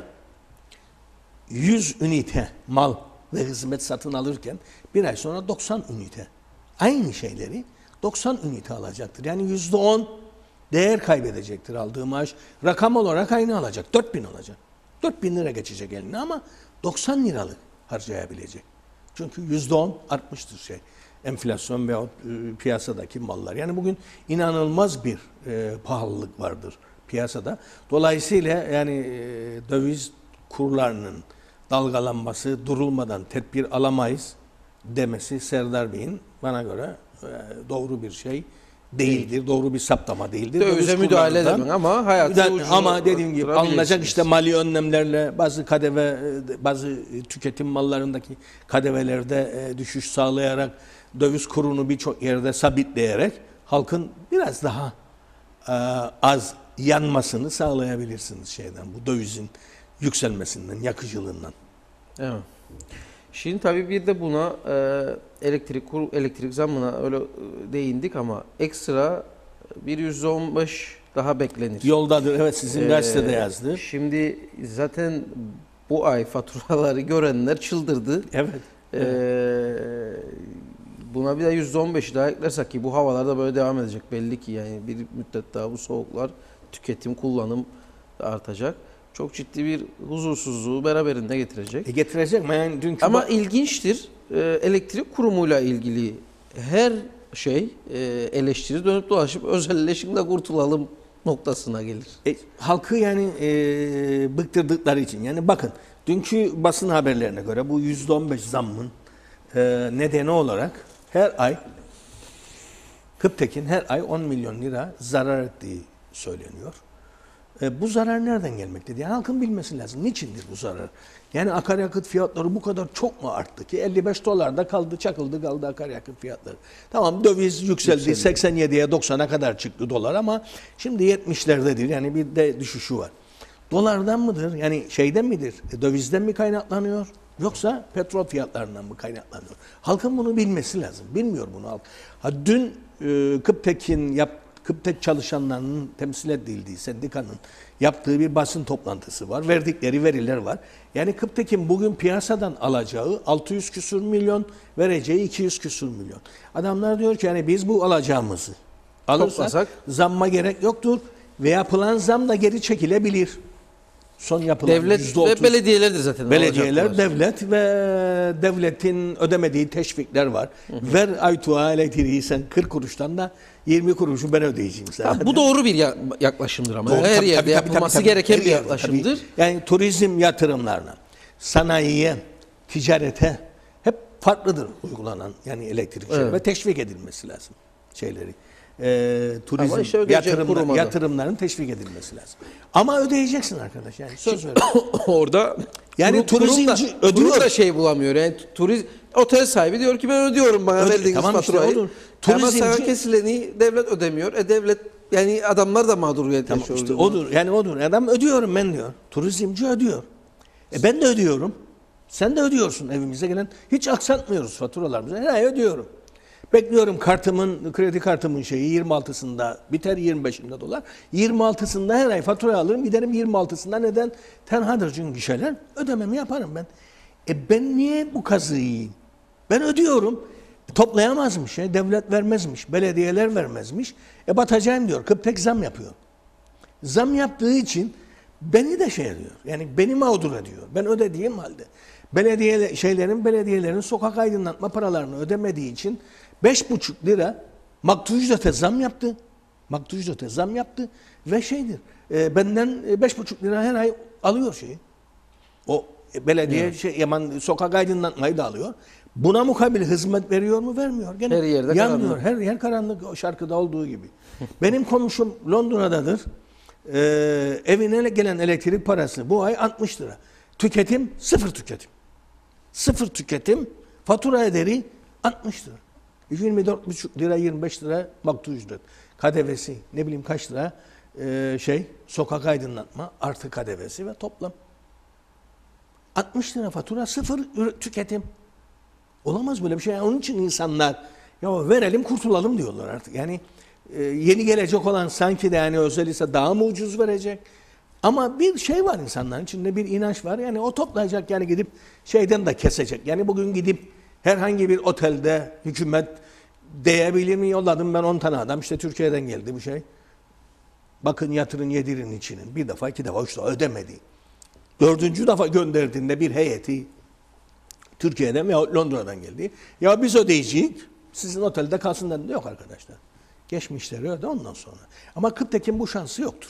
yüz ünite mal ve hizmet satın alırken bir ay sonra doksan ünite aynı şeyleri doksan ünite alacaktır. Yani yüzde on değer kaybedecektir aldığı maaş. Rakam olarak aynı alacak. dört bin olacak. dört bin lira geçecek eline ama doksan liralık harcayabilecek. Çünkü yüzde on artmıştır şey. Enflasyon veyahut e, piyasadaki mallar. Yani bugün inanılmaz bir e, pahalılık vardır piyasada. Dolayısıyla yani e, döviz kurlarının dalgalanması, durulmadan tedbir alamayız demesi Serdar Bey'in bana göre e, doğru bir şey değildir. Doğru bir saptama değildir. Dövize Döviz müdahale kurlarından- edemem ama hayatı Müdahale- ucunu ama dediğim gibi alınacak arttırabilirsiniz. işte mali önlemlerle bazı kadeve, bazı tüketim mallarındaki kadevelerde e, düşüş sağlayarak, döviz kurunu birçok yerde sabitleyerek halkın biraz daha e, az yanmasını sağlayabilirsiniz şeyden, bu dövizin yükselmesinden, yakıcılığından. Evet. Şimdi tabii bir de buna e, elektrik kur, elektrik zammına öyle e, değindik ama ekstra bir yüzde on beş daha beklenir. Yoldadır, evet, sizin Ee, gazetede yazdı. Şimdi zaten bu ay faturaları görenler çıldırdı. Evet. Ee, buna bir de yüzde on beş daha eklersek ki bu havalarda böyle devam edecek belli ki yani bir müddet daha bu soğuklar tüketim kullanım artacak. Çok ciddi bir huzursuzluğu beraberinde getirecek. E getirecek mi? Yani dünkü Ama bak- ilginçtir e, elektrik kurumuyla ilgili her şey e, eleştiri dönüp dolaşıp özelleşimle kurtulalım noktasına gelir. E, halkı yani e, bıktırdıkları için. Yani bakın dünkü basın haberlerine göre bu yüzde on beş zammın e, nedeni olarak her ay Kıptek'in her ay on milyon lira zarar ettiği söyleniyor. E, bu zarar nereden gelmektedir? Yani halkın bilmesi lazım. Niçindir bu zarar? Yani akaryakıt fiyatları bu kadar çok mu arttı ki? elli beş dolarda kaldı, çakıldı kaldı akaryakıt fiyatları. Tamam, döviz yükseldi, Yükseldi. seksen yediye doksana kadar çıktı dolar ama şimdi yetmişlerdedir. Yani bir de düşüşü var. Dolardan mıdır? Yani şeyden midir? E, dövizden mi kaynaklanıyor? Yoksa petrol fiyatlarından mı kaynaklanıyor? Halkın bunu bilmesi lazım. Bilmiyor bunu halk. Ha, dün e, Kıptek'in yap Kıptek çalışanlarının temsil edildiği sendikanın yaptığı bir basın toplantısı var. Verdikleri veriler var. Yani Kıptek'in bugün piyasadan alacağı altı yüz küsür milyon, vereceği iki yüz küsür milyon. Adamlar diyor ki yani biz bu alacağımızı alırsak Toplasak. zamma gerek yoktur ve yapılan zam da geri çekilebilir. Son yapılan Devlet yüzde otuz. ve belediyelerdir zaten. Belediyeler, alacaklar. devlet ve devletin ödemediği teşvikler var. Hı hı. Ver Aytuğa elektriği sen kırk kuruştan da yirmi kuruşu ben ödeyeceğim sana. Tabii bu doğru bir ya- yaklaşımdır ama. Doğru, Her tabii, yerde tabii, tabii, yapılması tabii, gereken tabii. bir Her yerde, yaklaşımdır. tabii. Yani turizm yatırımlarına, sanayiye, ticarete hep farklıdır uygulanan yani elektrik şey Evet. ve teşvik edilmesi lazım şeyleri. Ee, turizm Ama işte ödeyecek yatırımlar, kuruma da. yatırımların teşvik edilmesi lazım. Ama ödeyeceksin arkadaş yani söz ver. Orada Yani kurum- kurum da- turizmci kurum ödüyor. da şey bulamıyor. Yani turiz otel sahibi diyor ki ben ödüyorum bana Öde- verdiğiniz tamam işte faturayı. odur. Ama sana Turizmci- kesileni devlet ödemiyor. E devlet yani adamlar da mağduriyet Tamam yaşıyor. işte o zaman. odur. Yani odur. Adam ödüyorum ben diyor. Turizmci ödüyor. E ben de ödüyorum. Sen de ödüyorsun evimize gelen. Hiç aksatmıyoruz faturalarımızı. Her ay ödüyorum. Bekliyorum kartımın, kredi kartımın şeyi yirmi altısında biter, yirmi beşinde dolar. yirmi altısında her ay fatura alırım. Giderim yirmi altısında neden? Tenhadır çünkü gişeler. Ödememi yaparım ben. E ben niye bu kazığı yiyeyim? Ben ödüyorum. Toplayamazmış. Ya, devlet vermezmiş. Belediyeler vermezmiş. E batacağım diyor. Kıptek zam yapıyor. Zam yaptığı için beni de şey ediyor. Yani beni mağdur ediyor. Ben ödediğim halde. Belediye şeylerin, belediyelerin sokak aydınlatma paralarını ödemediği için beş buçuk lira maktu ücrete zam yaptı. Maktu ücrete zam yaptı ve şeydir. E, benden beş buçuk lira her ay alıyor şeyi. O belediye Evet. şey yaman sokak aydınlatmayı da alıyor. Buna mukabil hizmet veriyor mu? Vermiyor. Gene Her yerde yanmıyor. karanlık. Her yer karanlık o şarkıda olduğu gibi. Benim komşum Londra'dadır. Ee, evine gelen elektrik parası bu ay altmış lira. Tüketim sıfır tüketim. Sıfır tüketim. Fatura ederi altmış lira. yirmi dört buçuk lira, yirmi beş lira maktu ücret. K D V'si ne bileyim kaç lira ee, şey sokak aydınlatma artı K D V'si ve toplam. altmış lira fatura, sıfır tüketim. Olamaz böyle bir şey. Onun için insanlar ya verelim kurtulalım diyorlar artık. Yani e, yeni gelecek olan sanki de yani özel ise daha mı ucuz verecek? Ama bir şey var insanların içinde, bir inanç var. Yani o toplayacak, yani gidip şeyden de kesecek. Yani bugün gidip herhangi bir otelde hükümet diyebilir mi? Yolladım ben on tane adam, işte Türkiye'den geldi bu şey. Bakın yatırın yedirin içinin. Bir defa iki defa üç defa ödemedi. Dördüncü defa gönderdiğinde bir heyeti Türkiye'den veya Londra'dan geldi. Ya biz ödeyeceğiz, sizin otelde kalsın dedi. Yok arkadaşlar. Geçmişleri öde ondan sonra. Ama Kıptek'in bu şansı yoktur.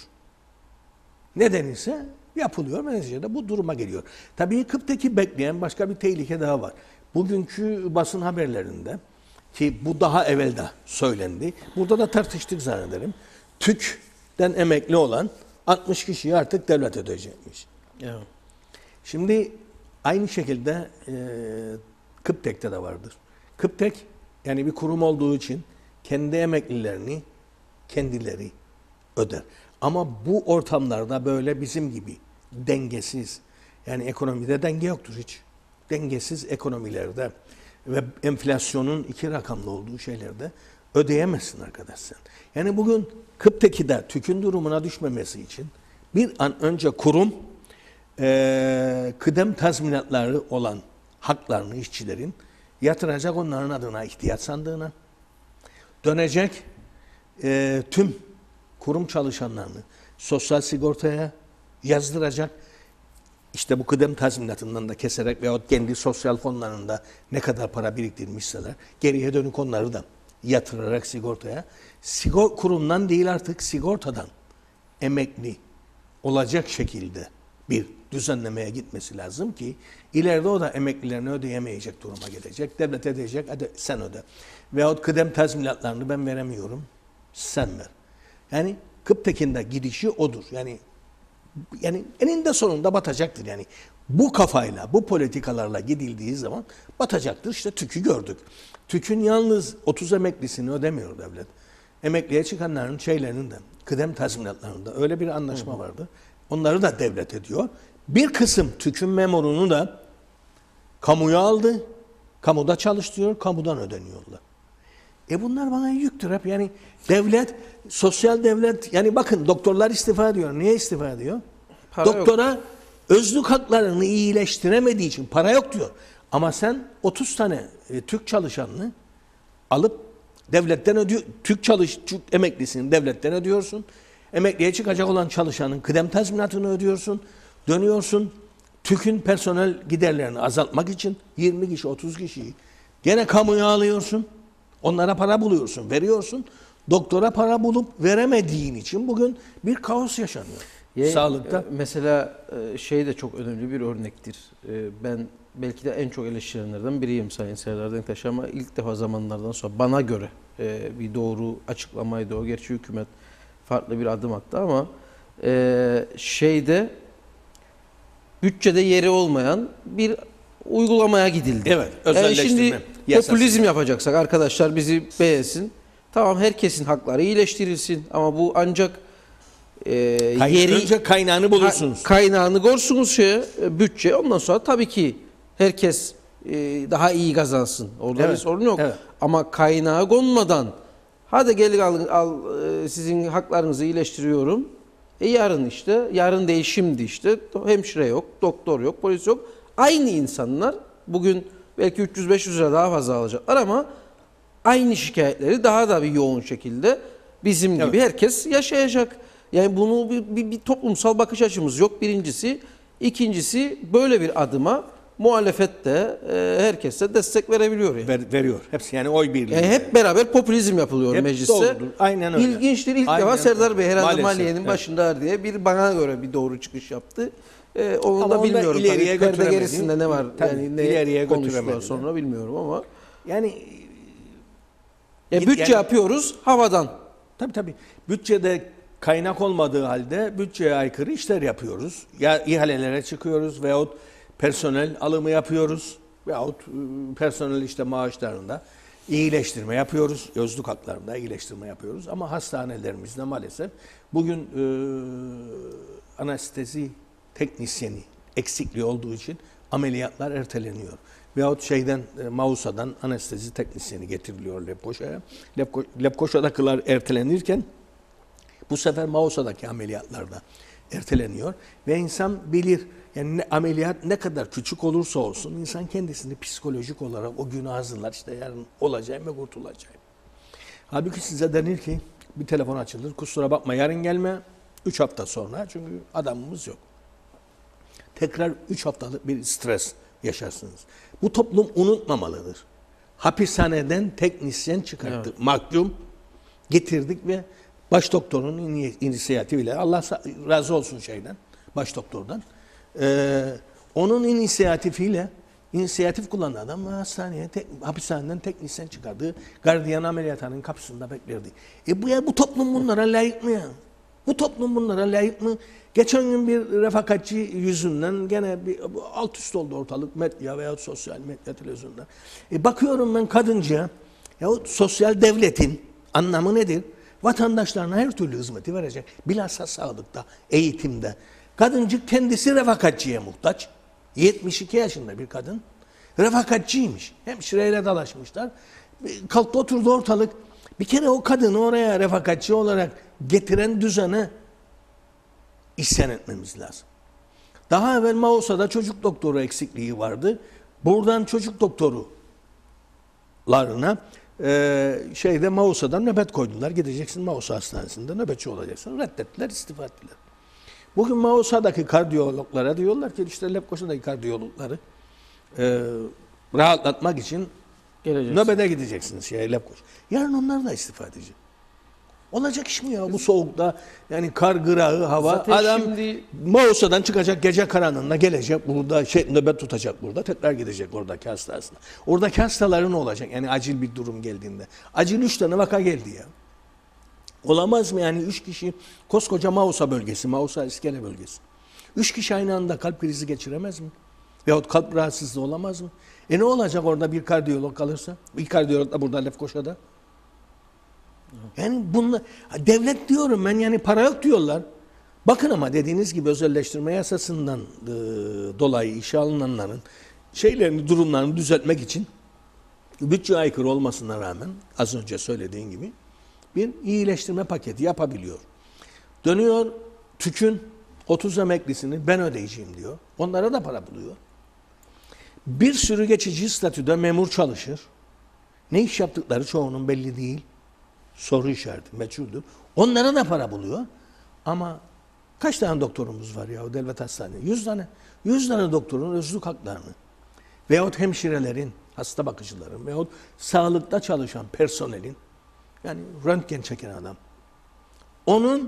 Neden ise yapılıyor ve neticede bu duruma geliyor. Tabii Kıptek'i bekleyen başka bir tehlike daha var. Bugünkü basın haberlerinde ki bu daha evvel de söylendi. Burada da tartıştık zannederim. TÜK'ten emekli olan altmış kişiyi artık devlet ödeyecekmiş. Evet. Şimdi aynı şekilde e, Kıptek'te de vardır. Kıptek yani bir kurum olduğu için kendi emeklilerini kendileri öder. Ama bu ortamlarda böyle bizim gibi dengesiz, yani ekonomide denge yoktur hiç. Dengesiz ekonomilerde ve enflasyonun iki rakamlı olduğu şeylerde ödeyemezsin arkadaş sen. Yani bugün Kıpteki'de TÜK'ün durumuna düşmemesi için bir an önce kurum e, kıdem tazminatları olan haklarını işçilerin yatıracak onların adına ihtiyaç sandığına, dönecek e, tüm kurum çalışanlarını sosyal sigortaya yazdıracak. İşte bu kıdem tazminatından da keserek veyahut kendi sosyal fonlarında ne kadar para biriktirmişseler geriye dönük onları da yatırarak sigortaya, sigor kurumdan değil artık sigortadan emekli olacak şekilde bir düzenlemeye gitmesi lazım ki ileride o da emeklilerini ödeyemeyecek duruma gelecek. Devlet ödeyecek, hadi sen öde. Veyahut kıdem tazminatlarını ben veremiyorum, sen ver. Yani Kıptekin'de gidişi odur. Yani yani eninde sonunda batacaktır. Yani bu kafayla, bu politikalarla gidildiği zaman batacaktır. İşte TÜK'ü gördük. TÜK'ün yalnız otuz emeklisini ödemiyor devlet. Emekliye çıkanların şeylerinin de, kıdem tazminatlarında öyle bir anlaşma hı hı. vardı. Onları da devlet ediyor. Bir kısım TÜK'ün memurunu da kamuya aldı. Kamuda çalıştırıyor, kamudan ödeniyorlar. E bunlar bana yüktür hep. Yani devlet, sosyal devlet, yani bakın doktorlar istifa ediyor. Niye istifa ediyor? Para Doktora yok. Özlük haklarını iyileştiremediği için para yok diyor. Ama sen otuz tane e, Türk çalışanını alıp devletten ödüyor. Türk çalış, Türk emeklisini devletten ödüyorsun. Emekliye çıkacak olan çalışanın kıdem tazminatını ödüyorsun. Dönüyorsun. TÜK'ün personel giderlerini azaltmak için yirmi kişi, otuz kişiyi gene kamuya alıyorsun. Onlara para buluyorsun, veriyorsun. Doktora para bulup veremediğin için bugün bir kaos yaşanıyor. Ye, Sağlıkta. Mesela şey de çok önemli bir örnektir. Ben belki de en çok eleştirenlerden biriyim Sayın Serdar Denktaş ama ilk defa zamanlardan sonra bana göre bir doğru açıklamaydı o. Gerçi hükümet farklı bir adım attı ama şeyde bütçede yeri olmayan bir uygulamaya gidildi. Evet, özelleştirme. Yani şimdi popülizm yapacaksak arkadaşlar bizi beğensin. Tamam herkesin hakları iyileştirilsin ama bu ancak e, Kay yeri önce kaynağını bulursunuz. Ka kaynağını gorsunuz şey bütçe. Ondan sonra tabii ki herkes e, daha iyi kazansın. Orada evet, bir sorun yok. Evet. Ama kaynağı konmadan hadi gelin al, al sizin haklarınızı iyileştiriyorum. E yarın işte, yarın değil şimdi işte hemşire yok, doktor yok, polis yok. Aynı insanlar bugün belki üç yüz beş yüz lira daha fazla alacaklar ama aynı şikayetleri daha da bir yoğun şekilde bizim gibi evet. herkes yaşayacak. Yani bunu bir, bir, bir toplumsal bakış açımız yok birincisi. İkincisi böyle bir adıma muhalefet de e, herkes de destek verebiliyor. Yani. Ver, veriyor. Hepsi yani oy birliği. Yani hep beraber popülizm yapılıyor hep mecliste. Doğrudur. Aynen öyle. İlginçtir. İlk Aynen defa Serdar öyle. Bey herhalde Maalesef, maliyenin evet. başında diye bir bana göre bir doğru çıkış yaptı. Ee, onu ama da bilmiyorum. İleriye Perde gerisinde ne var? Tabii, yani ne konuştular sonra bilmiyorum ama. Yani ya bütçe yani, yapıyoruz havadan. Tabii tabii. Bütçede kaynak olmadığı halde bütçeye aykırı işler yapıyoruz. Ya ihalelere çıkıyoruz veyahut personel alımı yapıyoruz veyahut personel işte maaşlarında iyileştirme yapıyoruz. Özlük haklarında iyileştirme yapıyoruz. Ama hastanelerimizde maalesef bugün e, anestezi teknisyeni eksikliği olduğu için ameliyatlar erteleniyor. Veyahut şeyden, e, Mausa'dan anestezi teknisyeni getiriliyor Lefkoşa'ya. Lefko, Lefkoşa'dakiler ertelenirken bu sefer Mausa'daki ameliyatlar da erteleniyor. Ve insan bilir, yani ne, ameliyat ne kadar küçük olursa olsun insan kendisini psikolojik olarak o günü hazırlar. İşte yarın olacağım ve kurtulacağım. Halbuki size denir ki bir telefon açılır, kusura bakma yarın gelme, üç hafta sonra çünkü adamımız yok. Tekrar üç haftalık bir stres yaşarsınız. Bu toplum unutmamalıdır. Hapishaneden teknisyen çıkarttık. Evet. Mahkum getirdik ve baş doktorun inisiyatifiyle, Allah razı olsun şeyden, baş doktordan. Ee, onun inisiyatifiyle İnisiyatif kullanan adam hastaneye, tek, hapishaneden teknisyen çıkardığı gardiyan ameliyathanın kapısında beklerdi. E bu ya bu toplum bunlara layık mı ya? Bu toplum bunlara layık mı? Geçen gün bir refakatçi yüzünden gene bir alt üst oldu ortalık medya veya sosyal medya televizyonda. E bakıyorum ben kadınca ya o sosyal devletin anlamı nedir? Vatandaşlarına her türlü hizmeti verecek. Bilhassa sağlıkta, eğitimde. Kadıncık kendisi refakatçiye muhtaç. yetmiş iki yaşında bir kadın. Refakatçiymiş. Hemşireyle dalaşmışlar. Kalktı oturdu ortalık. Bir kere o kadını oraya refakatçi olarak getiren düzene isyan etmemiz lazım. Daha evvel Mausa'da çocuk doktoru eksikliği vardı. Buradan çocuk doktorularına e, şeyde Mausa'dan nöbet koydular. Gideceksin Mausa Hastanesi'nde nöbetçi olacaksın. Reddettiler, istifa ettiler. Bugün Mausa'daki kardiyologlara diyorlar ki işte Lefkoşa'daki kardiyologları e, rahatlatmak için Geleceğiz. nöbete gideceksiniz şey Lefkoşa. Yarın onlar da istifa edecek. Olacak iş mi ya bu soğukta? Yani kar gırağı hava. Zaten Adam şimdi- Mausa'dan çıkacak gece karanlığında gelecek burada şey nöbet tutacak burada tekrar gidecek oradaki hastanesine. Oradaki hastaların ne olacak? Yani acil bir durum geldiğinde. Acil üç tane vaka geldi ya. Olamaz mı yani üç kişi koskoca Mausa bölgesi, Mausa İskele bölgesi. Üç kişi aynı anda kalp krizi geçiremez mi? Veyahut kalp rahatsızlığı olamaz mı? E ne olacak orada bir kardiyolog kalırsa? Bir kardiyolog da burada Lefkoşa'da. Yani bunlar, devlet diyorum ben yani para yok diyorlar. Bakın ama dediğiniz gibi özelleştirme yasasından e, dolayı işe alınanların şeylerini, durumlarını düzeltmek için bütçe aykırı olmasına rağmen az önce söylediğin gibi bir iyileştirme paketi yapabiliyor. Dönüyor TÜK'ün otuz emeklisini ben ödeyeceğim diyor. Onlara da para buluyor. Bir sürü geçici statüde memur çalışır. Ne iş yaptıkları çoğunun belli değil. Soru işareti, meçhuldür. Onlara da para buluyor. Ama kaç tane doktorumuz var ya o devlet hastanesi? Yüz tane. Yüz tane doktorun özlük haklarını veyahut hemşirelerin, hasta bakıcıların veyahut sağlıkta çalışan personelin yani röntgen çeken adam onun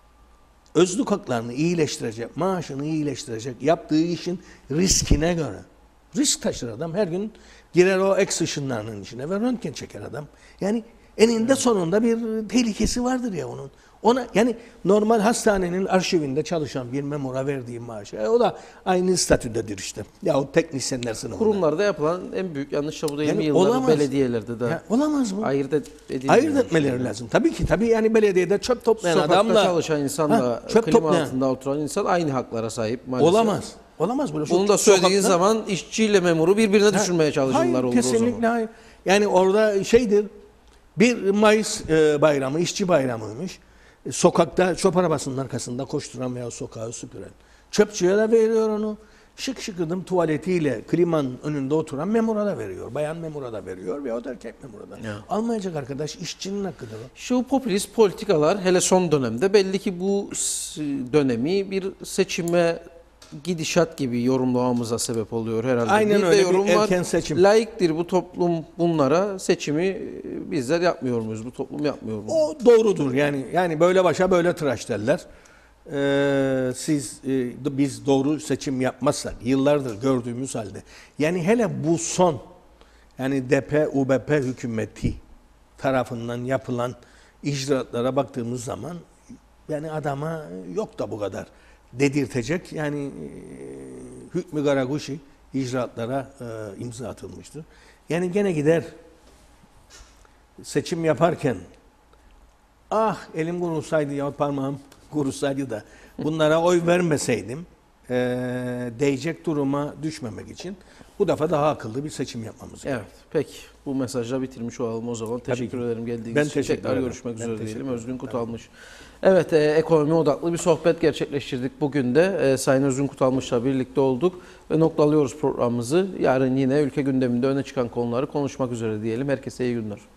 özlük haklarını iyileştirecek, maaşını iyileştirecek, yaptığı işin riskine göre. Risk taşır adam. Her gün girer o X ışınlarının içine ve röntgen çeker adam. Yani eninde sonunda bir tehlikesi vardır ya onun. Ona yani normal hastanenin arşivinde çalışan bir memura verdiği maaşı. E, o da aynı statüdedir işte. Yahut teknisyenler sınıfında. Kurumlarda yapılan en büyük yanlış da bu değil mi? Yani Yıllar olamaz. belediyelerde de Ya, olamaz mı? ayırt et, edilmiyor. Ayırt etmeleri lazım. Tabii ki tabii yani belediyede çöp toplayan Sokakta adamla çalışan insanla Ha, çöp klima toplayan. altında oturan insan aynı haklara sahip maalesef. Olamaz. Olamaz böyle. Bunu da söylediğin Sokakta- zaman işçiyle memuru birbirine Ha, düşürmeye çalışırlar hayır, olur kesinlikle o zaman. hayır. Yani orada şeydir, bir Mayıs e, bayramı, işçi bayramıymış. E, sokakta çöp arabasının arkasında koşturan veya sokağı süpüren. Çöpçüye de veriyor onu. Şık şıkıdım tuvaletiyle klimanın önünde oturan memura da veriyor. Bayan memura da veriyor veyahut erkek memura da. Ya. Almayacak arkadaş işçinin hakkıdır o. Şu popülist politikalar hele son dönemde belli ki bu s- dönemi bir seçime gidişat gibi yorumlamamıza sebep oluyor herhalde. Aynen bir öyle, de bir yorum var. erken seçim. Layıktır bu toplum bunlara seçimi e, bizler yapmıyor muyuz? Bu toplum yapmıyor mu? O doğrudur yani yani böyle başa böyle tıraş derler. Ee, siz e, biz doğru seçim yapmazsak yıllardır gördüğümüz halde yani hele bu son yani D P U B P hükümeti tarafından yapılan icraatlara baktığımız zaman yani adama yok da bu kadar dedirtecek yani e, hükmü Garaguşi icraatlara e, imza atılmıştır. Yani gene gider seçim yaparken ah elim kurulsaydı ya parmağım kurulsaydı da bunlara oy vermeseydim e, değecek duruma düşmemek için bu defa daha akıllı bir seçim yapmamız gerekiyor. Evet. Peki. Bu mesajla bitirmiş olalım o zaman. Teşekkür ki. ederim geldiğiniz Ben için. teşekkür Tekrar ederim. görüşmek Ben üzere teşekkür diyelim. ederim. Özgün Kutalmış. Evet, e, ekonomi odaklı bir sohbet gerçekleştirdik bugün de. E, Sayın Özgün Kutalmış'la birlikte olduk ve noktalıyoruz programımızı. Yarın yine ülke gündeminde öne çıkan konuları konuşmak üzere diyelim. Herkese iyi günler.